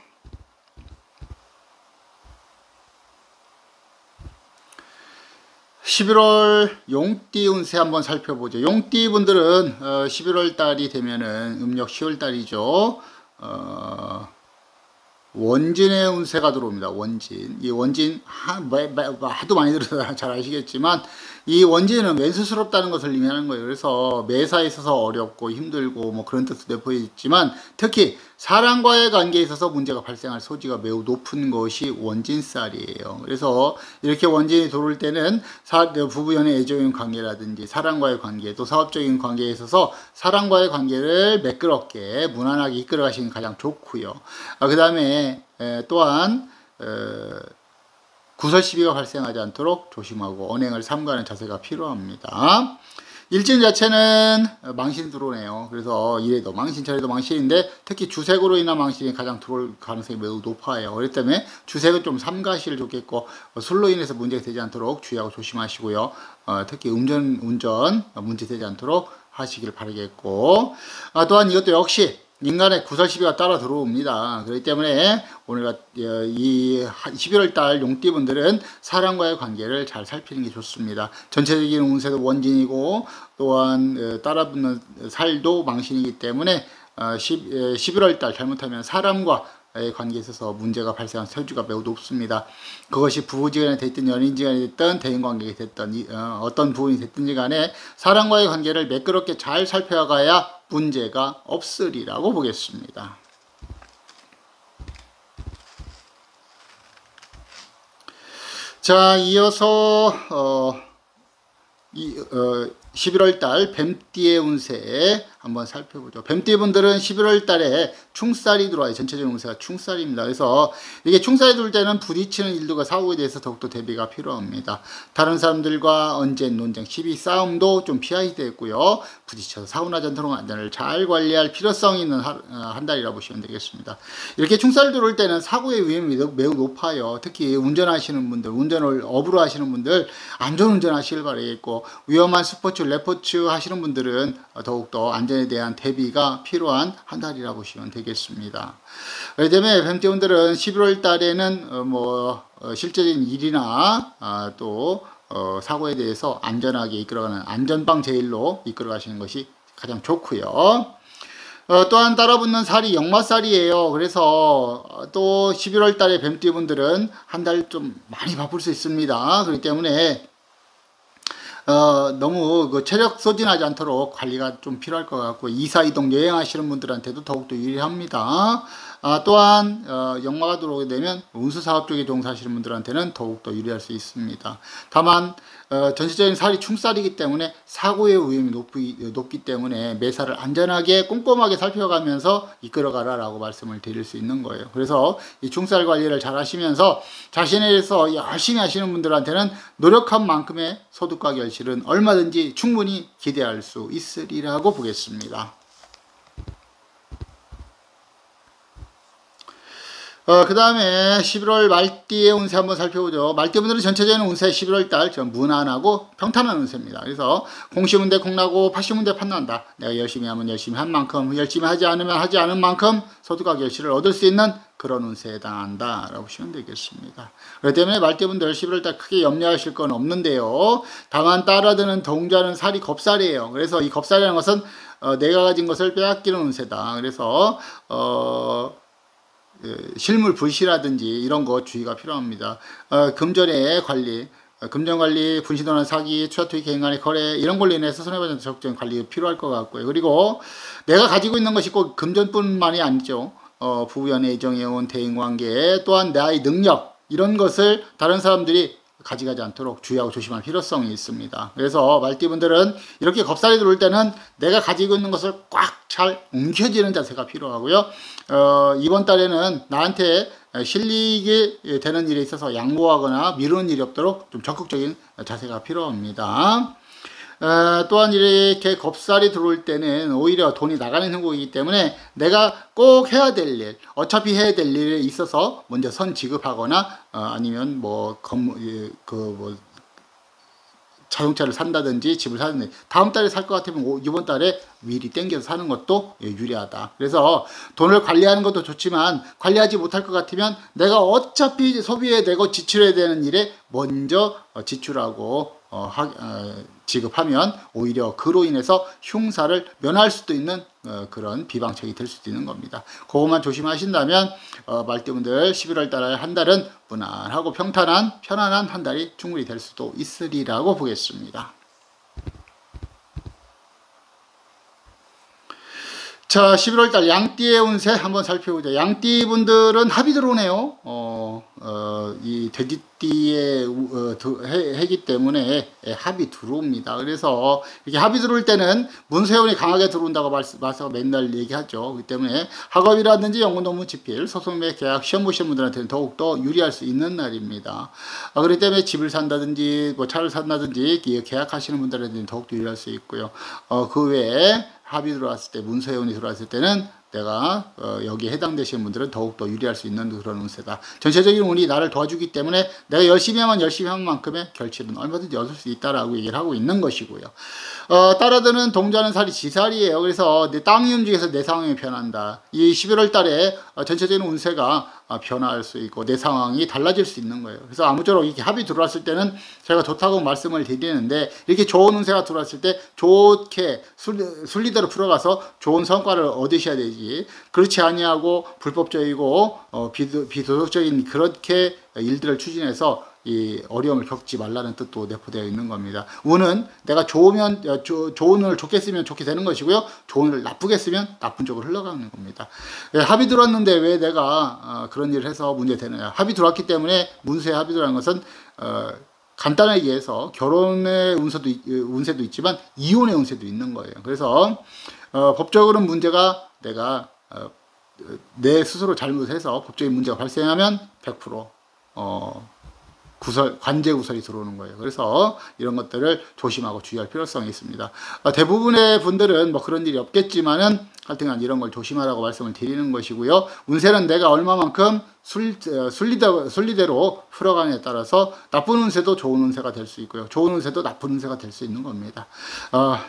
십일월 용띠 운세 한번 살펴보죠. 용띠 분들은 어, 십일월 달이 되면은 음력 시월 달이죠. 어, 원진의 운세가 들어옵니다. 원진. 이 원진 하, 매, 매, 하도 많이 들어서 잘 아시겠지만 이 원진은 왼수스럽다는 것을 의미하는 거예요. 그래서 매사에 있어서 어렵고 힘들고 뭐 그런 뜻도 내포있지만 특히 사람과의 관계에 있어서 문제가 발생할 소지가 매우 높은 것이 원진살이에요. 그래서 이렇게 원진이 들어올 때는 사, 부부연의 애정인 관계라든지 사람과의 관계 또 사업적인 관계에 있어서 사람과의 관계를 매끄럽게 무난하게 이끌어 가시는 게 가장 좋고요. 아, 그 다음에 또한 에, 구설시비가 발생하지 않도록 조심하고 언행을 삼가는 자세가 필요합니다. 일진 자체는 망신이 들어오네요. 그래서 이래도 망신 저래도 망신인데 특히 주색으로 인한 망신이 가장 들어올 가능성이 매우 높아요. 그렇기 때문에 주색은 좀 삼가시를 좋겠고 술로 인해서 문제가 되지 않도록 주의하고 조심하시고요. 어, 특히 운전 운전 문제 되지 않도록 하시길 바라겠고 아, 또한 이것도 역시 인간의 구설시비가 따라 들어옵니다. 그렇기 때문에 오늘 이 십일월 달 용띠분들은 사람과의 관계를 잘 살피는 게 좋습니다. 전체적인 운세도 원진이고 또한 따라붙는 살도 망신이기 때문에 십일월 달 잘못하면 사람과의 관계에 있어서 문제가 발생한 설주가 매우 높습니다. 그것이 부부지간에 됐든 연인지간에 됐든 대인관계가 됐든 어떤 부분이 됐든지 간에 사람과의 관계를 매끄럽게 잘 살펴가야 문제가 없으리라고 보겠습니다. 자, 이어서 어, 이, 어, 십일월 달 뱀띠의 운세 한번 살펴보죠. 뱀띠 분들은 십일월 달에 충살이 들어와요. 전체적인 운세가 충살입니다. 그래서 이게 충살이 들어올 때는 부딪히는 일들과 사고에 대해서 더욱더 대비가 필요합니다. 다른 사람들과 언쟁, 논쟁, 시비, 싸움도 좀 피하셔야 되고요. 부딪혀서 사고 나지 않도록 안전을 잘 관리할 필요성이 있는 한 달이라고 보시면 되겠습니다. 이렇게 충살이 들어올 때는 사고의 위험이 매우 높아요. 특히 운전하시는 분들, 운전을 업으로 하시는 분들 안전운전 하시길 바라겠고 위험한 스포츠, 레포츠 하시는 분들은 더욱더 안전에 대한 대비가 필요한 한 달이라고 보시면 되겠습니다. 그렇기 때문에 뱀띠분들은 십일월 달에는 뭐 실제적인 일이나 또 사고에 대해서 안전하게 이끌어가는 안전방 제일로 이끌어 가시는 것이 가장 좋고요. 어, 또한 따라붙는 살이 역마살이에요. 그래서 또 십일월 달에 뱀띠분들은 한 달 좀 많이 바쁠 수 있습니다. 그렇기 때문에 어, 너무 그 체력 소진하지 않도록 관리가 좀 필요할 것 같고 이사 이동 여행하시는 분들한테도 더욱더 유리합니다. 아, 또한 어, 역마가 들어오게 되면 운수사업 쪽에 종사하시는 분들한테는 더욱더 유리할 수 있습니다. 다만 어, 전체적인 살이 충살이기 때문에 사고의 위험이 높이, 높기 때문에 매사를 안전하게 꼼꼼하게 살펴가면서 이끌어가라 라고 말씀을 드릴 수 있는 거예요. 그래서 이 충살 관리를 잘 하시면서 자신에 대해서 열심히 하시는 분들한테는 노력한 만큼의 소득과 결실은 얼마든지 충분히 기대할 수 있으리라고 보겠습니다. 어, 그 다음에 십일월 말띠의 운세 한번 살펴보죠. 말띠분들은 전체적인 운세 십일월 달 좀 무난하고 평탄한 운세입니다. 그래서 공시문대 공나고 파시문대 판난다. 내가 열심히 하면 열심히 한 만큼, 열심히 하지 않으면 하지 않은 만큼 소득과 결실을 얻을 수 있는 그런 운세에 해당한다 라고 보시면 되겠습니다. 그렇기 때문에 말띠분들 십일월 달 크게 염려하실 건 없는데요. 다만 따라드는 동자는 살이 겁살이에요. 그래서 이 겁살이라는 것은 어, 내가 가진 것을 빼앗기는 운세다. 그래서 어 실물 불시라든지 이런 거 주의가 필요합니다. 어, 금전의 관리, 어, 금전관리, 분신도난 사기, 투자투기 개인 간의 거래 이런 걸로 인해서 손해보는 적정 관리 필요할 것 같고요. 그리고 내가 가지고 있는 것이 꼭 금전뿐만이 아니죠. 어, 부부연의 애정해온 대인관계 또한 나의 능력 이런 것을 다른 사람들이 가져가지 않도록 주의하고 조심할 필요성이 있습니다. 그래서 말띠분들은 이렇게 겁살이 들어올 때는 내가 가지고 있는 것을 꽉 잘 옮겨지는 자세가 필요하고요. 어, 이번 달에는 나한테 실리게 되는 일에 있어서 양보하거나 미루는 일이 없도록 좀 적극적인 자세가 필요합니다. 어, 또한 이렇게 겁살이 들어올 때는 오히려 돈이 나가는 행복이기 때문에 내가 꼭 해야 될 일, 어차피 해야 될 일에 있어서 먼저 선 지급하거나 어, 아니면 뭐 건물 그 뭐 자동차를 산다든지 집을 사든지 다음 달에 살 것 같으면 이번 달에 미리 땡겨서 사는 것도 유리하다. 그래서 돈을 관리하는 것도 좋지만 관리하지 못할 것 같으면 내가 어차피 소비해야 되고 지출해야 되는 일에 먼저 지출하고 어, 하, 어, 지급하면 오히려 그로 인해서 흉사를 면할 수도 있는 어, 그런 비방책이 될 수도 있는 겁니다. 그것만 조심하신다면 어, 말띠분들 십일월 달에 한 달은 무난하고 평탄한 편안한 한 달이 충분히 될 수도 있으리라고 보겠습니다. 자, 십일월 달 양띠의 운세 한번 살펴보자. 양띠 분들은 합이 들어오네요. 어, 어, 이 돼지띠의 어, 해, 해기 때문에 합이 들어옵니다. 그래서 이렇게 합이 들어올 때는 문세운이 강하게 들어온다고 말씀 맨날 얘기하죠. 그렇기 때문에 학업이라든지 연구논문 집필, 소송매 계약, 시험 보시는 분들한테는 더욱더 유리할 수 있는 날입니다. 어, 그렇기 때문에 집을 산다든지 뭐 차를 산다든지 계약하시는 분들한테는 더욱더 유리할 수 있고요. 어, 그 외에 합이 들어왔을 때, 문서해운이 들어왔을 때는 내가 어, 여기에 해당되시는 분들은 더욱더 유리할 수 있는 그런 운세다. 전체적인 운이 나를 도와주기 때문에 내가 열심히 하면 열심히 한 만큼의 결실은 얼마든지 얻을 수 있다라고 얘기를 하고 있는 것이고요. 어, 따라드는 동자는 살이 지살이에요. 그래서 내 땅이 움직여서 내 상황이 변한다. 이 십일월 달에 어, 전체적인 운세가 어, 변할 수 있고 내 상황이 달라질 수 있는 거예요. 그래서 아무쪼록 이렇게 합이 들어왔을 때는 제가 좋다고 말씀을 드리는데 이렇게 좋은 운세가 들어왔을 때 좋게 순리, 순리대로 풀어가서 좋은 성과를 얻으셔야 되지. 그렇지 아니하고 불법적이고 어, 비도, 비도덕적인 그렇게 일들을 추진해서 이 어려움을 겪지 말라는 뜻도 내포되어 있는 겁니다. 운은 내가 좋으면 어, 조, 좋은 운을 좋게 쓰면 좋게 되는 것이고요. 좋은 운을 나쁘게 쓰면 나쁜 쪽으로 흘러가는 겁니다. 예, 합이 들어왔는데 왜 내가 어, 그런 일을 해서 문제되느냐. 합이 들어왔기 때문에 문수에 합이 들어간 것은 어, 간단하게 얘기해서 결혼의 운세도, 운세도 있지만 이혼의 운세도 있는 거예요. 그래서 어, 법적으로는 문제가 내가 어, 내 스스로 잘못해서 법적인 문제가 발생하면 백 퍼센트 어, 구설, 관제 구설이 들어오는 거예요. 그래서 이런 것들을 조심하고 주의할 필요성이 있습니다. 어, 대부분의 분들은 뭐 그런 일이 없겠지만은 하여튼간 이런 걸 조심하라고 말씀을 드리는 것이고요. 운세는 내가 얼마만큼 순, 순리대, 순리대로 풀어가느냐에 따라서 나쁜 운세도 좋은 운세가 될 수 있고요. 좋은 운세도 나쁜 운세가 될 수 있는 겁니다. 어,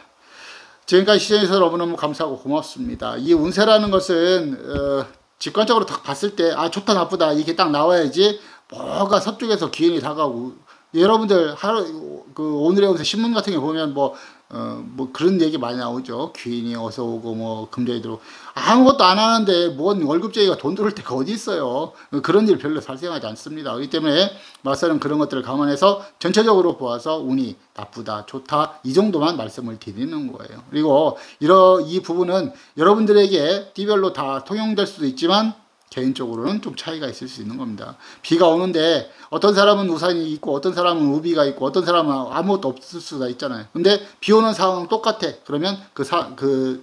지금까지 시청해주셔서 너무너무 감사하고 고맙습니다. 이 운세라는 것은 어, 직관적으로 딱 봤을 때 아 좋다 나쁘다 이게 딱 나와야지 뭐가 서쪽에서 기운이 다가오고 여러분들 하루 그 오늘의 운세 신문 같은 게 보면 뭐 어 뭐 그런 얘기 많이 나오죠. 귀인이 어서 오고 뭐 금전이 들어오고 아무것도 안 하는데 뭔 월급쟁이가 돈 들을 때가 어디 있어요. 그런 일 별로 발생하지 않습니다. 그렇기 때문에 마사는 그런 것들을 감안해서 전체적으로 보아서 운이 나쁘다 좋다 이 정도만 말씀을 드리는 거예요. 그리고 이러 이 부분은 여러분들에게 띠별로 다 통용될 수도 있지만 개인적으로는 좀 차이가 있을 수 있는 겁니다. 비가 오는데 어떤 사람은 우산이 있고 어떤 사람은 우비가 있고 어떤 사람은 아무것도 없을 수가 있잖아요. 근데 비 오는 상황 똑같아. 그러면 그, 사, 그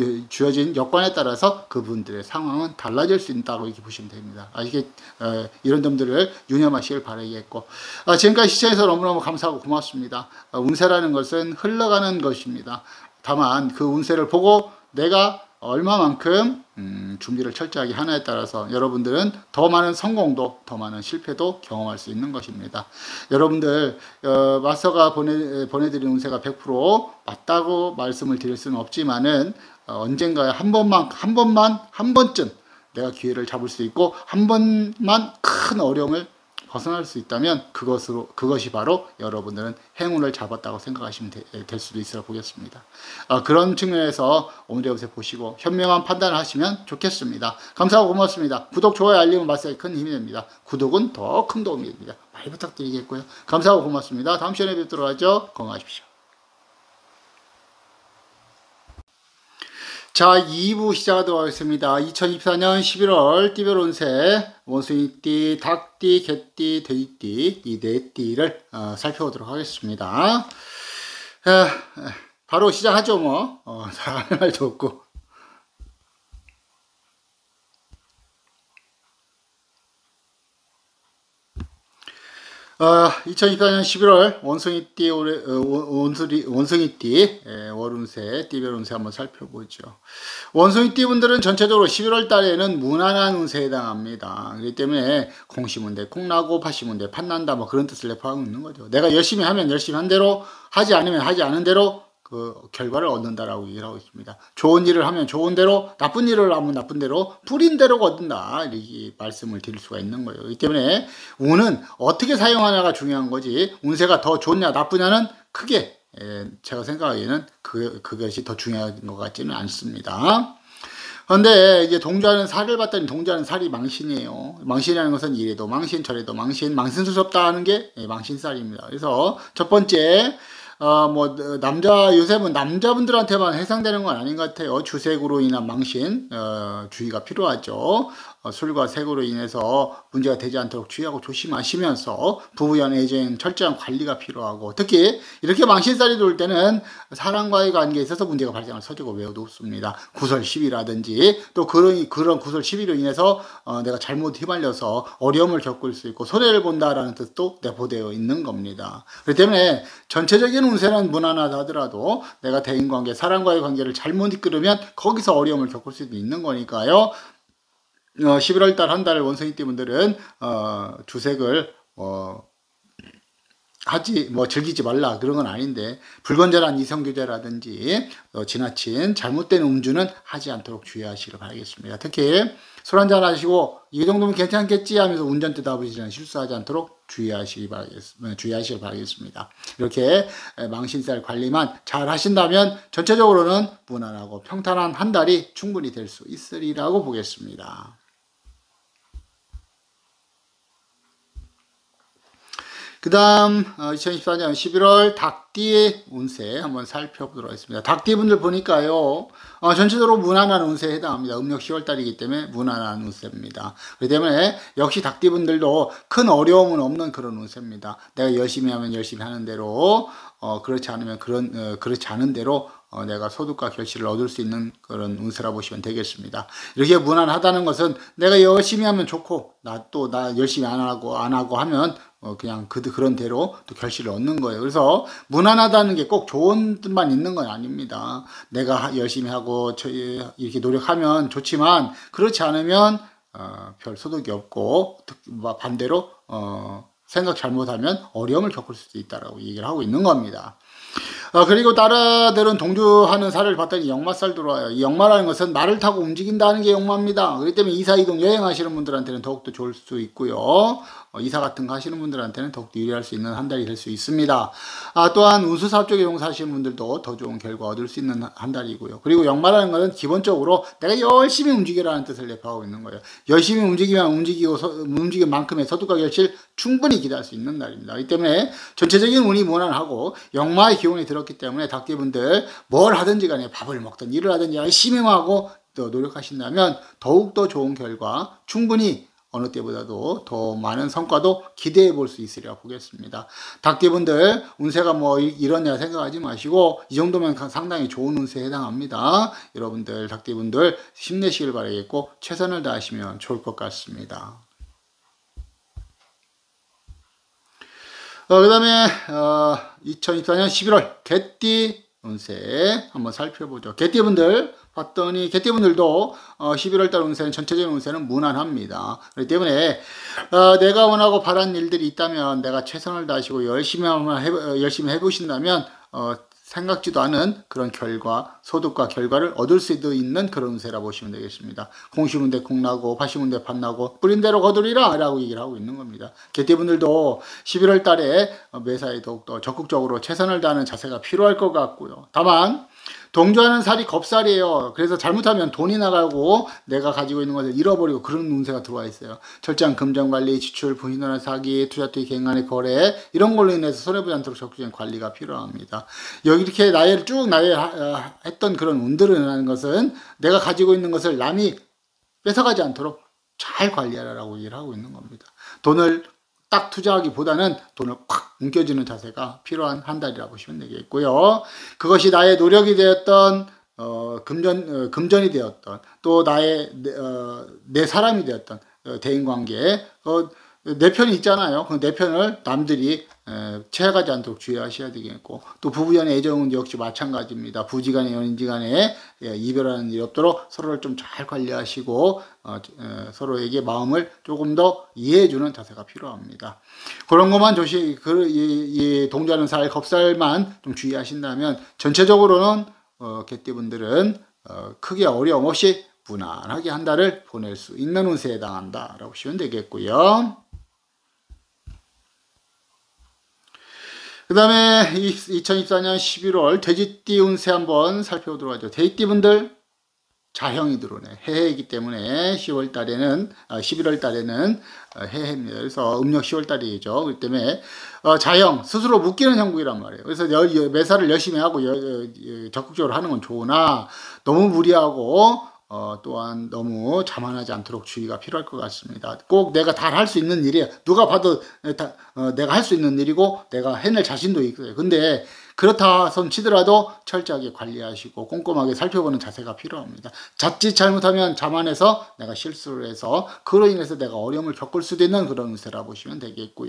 주어진 여건에 따라서 그분들의 상황은 달라질 수 있다고 이렇게 보시면 됩니다. 아, 이게 어, 이런 점들을 유념하시길 바라겠고 아, 지금까지 시청해서 너무너무 감사하고 고맙습니다. 아, 운세라는 것은 흘러가는 것입니다. 다만 그 운세를 보고 내가 얼마만큼 음, 준비를 철저하게 하나에 따라서 여러분들은 더 많은 성공도 더 많은 실패도 경험할 수 있는 것입니다. 여러분들 어, 마서가 보내, 보내드린 운세가 백 퍼센트 맞다고 말씀을 드릴 수는 없지만은 어, 언젠가에 한 번만 한 번만 한 번쯤 내가 기회를 잡을 수 있고 한 번만 큰 어려움을 벗어날 수 있다면 그것으로 그것이 바로 여러분들은 행운을 잡았다고 생각하시면 되, 될 수도 있어 보겠습니다. 아, 그런 측면에서 오늘의 운세 보시고 현명한 판단을 하시면 좋겠습니다. 감사하고 고맙습니다. 구독, 좋아요, 알림은 마사에 큰 힘이 됩니다. 구독은 더 큰 도움이 됩니다. 많이 부탁드리겠고요. 감사하고 고맙습니다. 다음 시간에 뵙도록 하죠. 건강하십시오. 자, 이 부 시작하도록 하겠습니다. 이천이십사 년 십일월 띠별 운세 원숭이띠, 닭띠, 개띠, 돼지띠 이 네 띠를 어, 살펴보도록 하겠습니다. 에, 바로 시작하죠 뭐. 어, 할 말도 없고. 어, 이천이십사 년 십일월 원숭이띠 올해 어, 원숭이 원숭이띠 예, 월운세 띠별 운세 한번 살펴보죠. 원숭이띠 분들은 전체적으로 십일월 달에는 무난한 운세에 해당합니다. 그렇기 때문에 콩 심은 데 콩 나고 팥 심은 데 팥 난다 뭐 그런 뜻을 내포하고 있는 거죠. 내가 열심히 하면 열심히 한 대로 하지 않으면 하지 않은 대로 그 결과를 얻는다라고 얘기를 하고 있습니다. 좋은 일을 하면 좋은 대로, 나쁜 일을 하면 나쁜 대로, 뿌린 대로 얻는다, 이렇게 말씀을 드릴 수가 있는 거예요. 이 때문에 운은 어떻게 사용하냐가 중요한 거지, 운세가 더 좋냐 나쁘냐는 크게 예, 제가 생각하기에는 그, 그것이 더 중요한 것 같지는 않습니다. 그런데 이제 동조하는 살을 봤더니 동조하는 살이 망신이에요. 망신이라는 것은 이래도 망신 저래도 망신, 망신스럽다 하는 게 망신살입니다. 그래서 첫 번째, 어, 뭐, 남자, 요새는 남자분들한테만 해당되는 건 아닌 것 같아요. 주색으로 인한 망신, 어, 주의가 필요하죠. 어, 술과 색으로 인해서 문제가 되지 않도록 주의하고 조심하시면서 부부연 애정 철저한 관리가 필요하고, 특히 이렇게 망신살이 돌 때는 사람과의 관계에 있어서 문제가 발생할 소지가 매우 높습니다. 구설 시비라든지 또 그런, 그런 구설 시비로 인해서 어, 내가 잘못 휘말려서 어려움을 겪을 수 있고 손해를 본다라는 뜻도 내포되어 있는 겁니다. 그렇기 때문에 전체적인 운세는 무난하다 하더라도 내가 대인관계, 사람과의 관계를 잘못 이끌으면 거기서 어려움을 겪을 수도 있는 거니까요. 어, 십일월 달 한 달 원숭이띠 분들은 어, 주색을 어, 하지 뭐 즐기지 말라 그런 건 아닌데, 불건전한 이성교제라든지 어, 지나친 잘못된 음주는 하지 않도록 주의하시길 바라겠습니다. 특히 술 한잔 하시고 이 정도면 괜찮겠지 하면서 운전대 다보시는 실수하지 않도록 주의하시기 바라겠습니다. 주의하시길 바라겠습니다. 이렇게 망신살 관리만 잘 하신다면 전체적으로는 무난하고 평탄한 한 달이 충분히 될 수 있으리라고 보겠습니다. 그 다음 이천이십사 년 십일월 닭띠의 운세 한번 살펴보도록 하겠습니다. 닭띠 분들 보니까요, 어, 전체적으로 무난한 운세에 해당합니다. 음력 시월 달이기 때문에 무난한 운세입니다. 그렇기 때문에 역시 닭띠 분들도 큰 어려움은 없는 그런 운세입니다. 내가 열심히 하면 열심히 하는 대로, 어, 그렇지 않으면 그런 어, 그렇지 않은 대로 어, 내가 소득과 결실을 얻을 수 있는 그런 운세라 보시면 되겠습니다. 이렇게 무난하다는 것은 내가 열심히 하면 좋고, 나 또 나 열심히 안 하고 안 하고 하면 어, 그냥 그, 그런 대로 또 결실을 얻는 거예요. 그래서 무난하다는 게 꼭 좋은 뜻만 있는 건 아닙니다. 내가 열심히 하고 저, 이렇게 노력하면 좋지만 그렇지 않으면 어, 별 소득이 없고, 반대로 어, 생각 잘못하면 어려움을 겪을 수도 있다라고 얘기를 하고 있는 겁니다. 어, 그리고 나라들은 동조하는 살을 봤더니 역마살 들어와요. 이 역마라는 것은 말을 타고 움직인다는 게 역마입니다. 그렇기 때문에 이사, 이동, 여행하시는 분들한테는 더욱더 좋을 수 있고요. 어, 이사 같은 거 하시는 분들한테는 더욱더 유리할 수 있는 한 달이 될 수 있습니다. 아, 또한 운수사업 쪽에 종사하시는 분들도 더 좋은 결과 얻을 수 있는 한 달이고요. 그리고 역마라는 것은 기본적으로 내가 열심히 움직이라는 뜻을 내포하고 있는 거예요. 열심히 움직이면 움직이고 서, 움직인 만큼의 소득과 결실 충분히 기대할 수 있는 날입니다. 그렇기 때문에 전체적인 운이 무난하고 역마의 기운이 들었기 때문에 닭띠분들 뭘 하든지 간에 밥을 먹든 일을 하든지 열심히 하고 또 노력하신다면 더욱더 좋은 결과, 충분히 어느 때보다도 더 많은 성과도 기대해 볼 수 있으리라 보겠습니다. 닭띠분들 운세가 뭐 이러냐 생각하지 마시고 이 정도면 상당히 좋은 운세에 해당합니다. 여러분들 닭띠분들 힘내시길 바라겠고 최선을 다하시면 좋을 것 같습니다. 어, 그 다음에 어, 이천이십사 년 십일월 개띠 운세 한번 살펴보죠. 개띠분들 봤더니 개띠분들도 어, 십일월 달 운세는 전체적인 운세는 무난합니다. 그렇기 때문에 어, 내가 원하고 바란 일들이 있다면 내가 최선을 다하시고 열심히 한번 해, 열심히 해보신다면 어, 생각지도 않은 그런 결과, 소득과 결과를 얻을 수도 있는 그런 운세라 보시면 되겠습니다. 공 심은 데 콩 나고 팥 심은 데 팥 나고 뿌린 대로 거두리라 라고 얘기를 하고 있는 겁니다. 개띠분들도 십일월 달에 매사에 더욱더 적극적으로 최선을 다하는 자세가 필요할 것 같고요. 다만 동조하는 살이 겁살이에요. 그래서 잘못하면 돈이 나가고 내가 가지고 있는 것을 잃어버리고 그런 운세가 들어와 있어요. 철저한 금전관리, 지출, 분신원의 사기, 투자투기, 갱간의 거래 이런 걸로 인해서 손해보지 않도록 적극적인 관리가 필요합니다. 여기 이렇게 나열 쭉 나열했던 그런 운들이라는 것은 내가 가지고 있는 것을 남이 뺏어가지 않도록 잘 관리하라고 얘기를 하고 있는 겁니다. 돈을 딱 투자하기보다는 돈을 콱 움켜쥐는 자세가 필요한 한 달이라고 보시면 되겠고요. 그것이 나의 노력이 되었던 어, 금전, 어, 금전이 되었던 또 나의 내, 어, 내 사람이 되었던 어, 대인관계 어, 내 편이 있잖아요. 그 내 편을 남들이 체하지 않도록 주의하셔야 되겠고, 또 부부간의 애정은 역시 마찬가지입니다. 부지간에 연인지간에 이별하는 일이 없도록 서로를 좀 잘 관리하시고 어, 어, 서로에게 마음을 조금 더 이해해주는 자세가 필요합니다. 그런 것만 조시 그, 이, 이 동자는 살, 겁살만 좀 주의하신다면 전체적으로는 어, 개띠분들은 어, 크게 어려움 없이 무난하게 한 달을 보낼 수 있는 운세에 해당한다 라고 보시면 되겠고요. 그 다음에 이천이십사 년 십일월 돼지띠 운세 한번 살펴보도록 하죠. 돼지띠분들 자형이 들어오네. 해해이기 때문에 시월 달에는 아, 십일월 달에는 해해입니다. 그래서 음력 시월 달이죠. 그렇기 때문에 어, 자형 스스로 묶이는 형국이란 말이에요. 그래서 여, 여, 매사를 열심히 하고 여, 여, 적극적으로 하는 건 좋으나 너무 무리하고 어, 또한 너무 자만하지 않도록 주의가 필요할 것 같습니다. 꼭 내가 다 할 수 있는 일이에요. 누가 봐도 다, 어, 내가 할 수 있는 일이고 내가 해낼 자신도 있어요. 근데 그렇다 손 치더라도 철저하게 관리하시고 꼼꼼하게 살펴보는 자세가 필요합니다. 자칫 잘못하면 자만해서 내가 실수를 해서 그로 인해서 내가 어려움을 겪을 수도 있는 그런 운세라 보시면 되겠고요.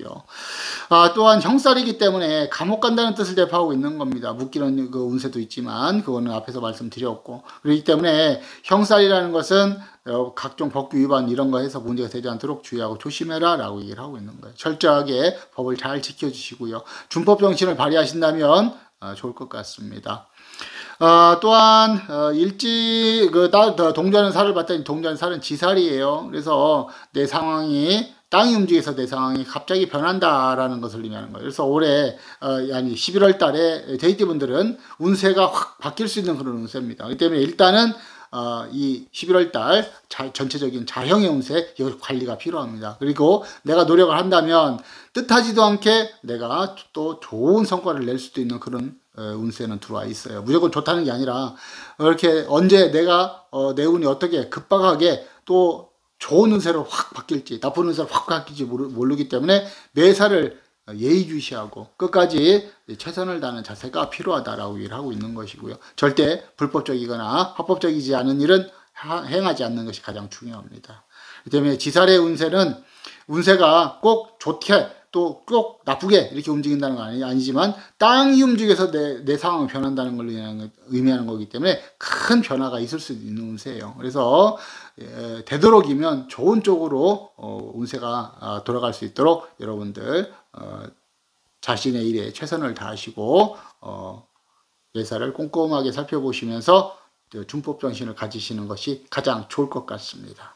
아, 또한 형살이기 때문에 감옥 간다는 뜻을 대표하고 있는 겁니다. 묶이는 그 운세도 있지만 그거는 앞에서 말씀드렸고, 그렇기 때문에 형살이라는 것은 각종 법규 위반 이런 거 해서 문제가 되지 않도록 주의하고 조심해라 라고 얘기를 하고 있는 거예요. 철저하게 법을 잘 지켜주시고요. 준법 정신을 발휘하신다면 어, 좋을 것 같습니다. 어, 또한 어, 일지 그 동자는 살을 봤더니 동자는 살은 지살이에요. 그래서 내 상황이 땅이 움직여서 내 상황이 갑자기 변한다라는 것을 의미하는 거예요. 그래서 올해 어, 아니 십일월 달에 데이트분들은 운세가 확 바뀔 수 있는 그런 운세입니다. 그렇기 때문에 일단은 어, 이 십일월 달 자, 전체적인 자형의 운세 이걸 관리가 필요합니다. 그리고 내가 노력을 한다면 뜻하지도 않게 내가 또 좋은 성과를 낼 수도 있는 그런 어, 운세는 들어와 있어요. 무조건 좋다는 게 아니라 이렇게 언제 내가 어, 내 운이 어떻게 급박하게 또 좋은 운세로 확 바뀔지 나쁜 운세로 확 바뀔지 모르, 모르기 때문에 매사를 예의주시하고 끝까지 최선을 다하는 자세가 필요하다라고 얘기를 하고 있는 것이고요. 절대 불법적이거나 합법적이지 않은 일은 행하지 않는 것이 가장 중요합니다. 그렇기 때문에 지살의 운세는 운세가 꼭 좋게 또 꼭 나쁘게 이렇게 움직인다는 건 아니, 아니지만 땅이 움직여서 내, 내 상황이 변한다는 걸 의미하는, 의미하는 거기 때문에 큰 변화가 있을 수 있는 운세예요. 그래서 예, 되도록이면 좋은 쪽으로 어, 운세가 아, 돌아갈 수 있도록 여러분들 어, 자신의 일에 최선을 다하시고 어, 예사를 꼼꼼하게 살펴보시면서 준법 정신을 가지시는 것이 가장 좋을 것 같습니다.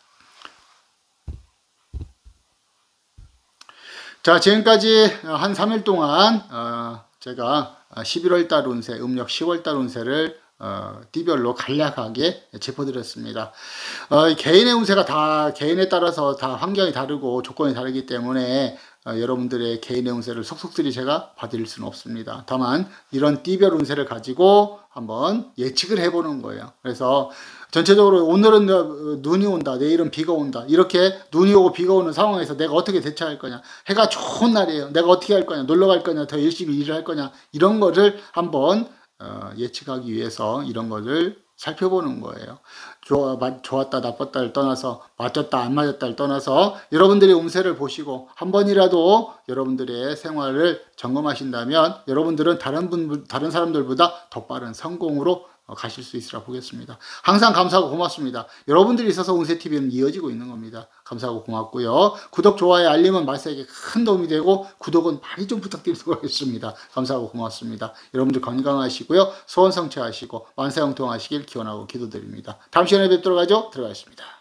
자, 지금까지 한 삼 일 동안 어, 제가 십일월 달 운세, 음력 시월 달 운세를 어, 띠별로 간략하게 짚어드렸습니다. 어, 개인의 운세가 다 개인에 따라서 다 환경이 다르고 조건이 다르기 때문에 어, 여러분들의 개인의 운세를 속속들이 제가 봐드릴 수는 없습니다. 다만 이런 띠별 운세를 가지고 한번 예측을 해보는 거예요. 그래서 전체적으로 오늘은 눈이 온다, 내일은 비가 온다, 이렇게 눈이 오고 비가 오는 상황에서 내가 어떻게 대처할 거냐, 해가 좋은 날이에요, 내가 어떻게 할 거냐, 놀러 갈 거냐, 더 열심히 일을 할 거냐, 이런 거를 한번 어, 예측하기 위해서 이런 거를 살펴보는 거예요. 좋아, 좋았다 나빴다를 떠나서 맞았다 안 맞았다를 떠나서 여러분들의 운세를 보시고 한 번이라도 여러분들의 생활을 점검하신다면 여러분들은 다른 분 다른 사람들보다 더 빠른 성공으로 가실 수 있으라 보겠습니다. 항상 감사하고 고맙습니다. 여러분들이 있어서 운세티비는 이어지고 있는 겁니다. 감사하고 고맙고요. 구독, 좋아요, 알림은 말세에게 큰 도움이 되고 구독은 많이 좀 부탁드리도록 하겠습니다. 감사하고 고맙습니다. 여러분들 건강하시고요. 소원 성취하시고 만사형통하시길 기원하고 기도드립니다. 다음 시간에 뵙도록 하죠. 들어가겠습니다.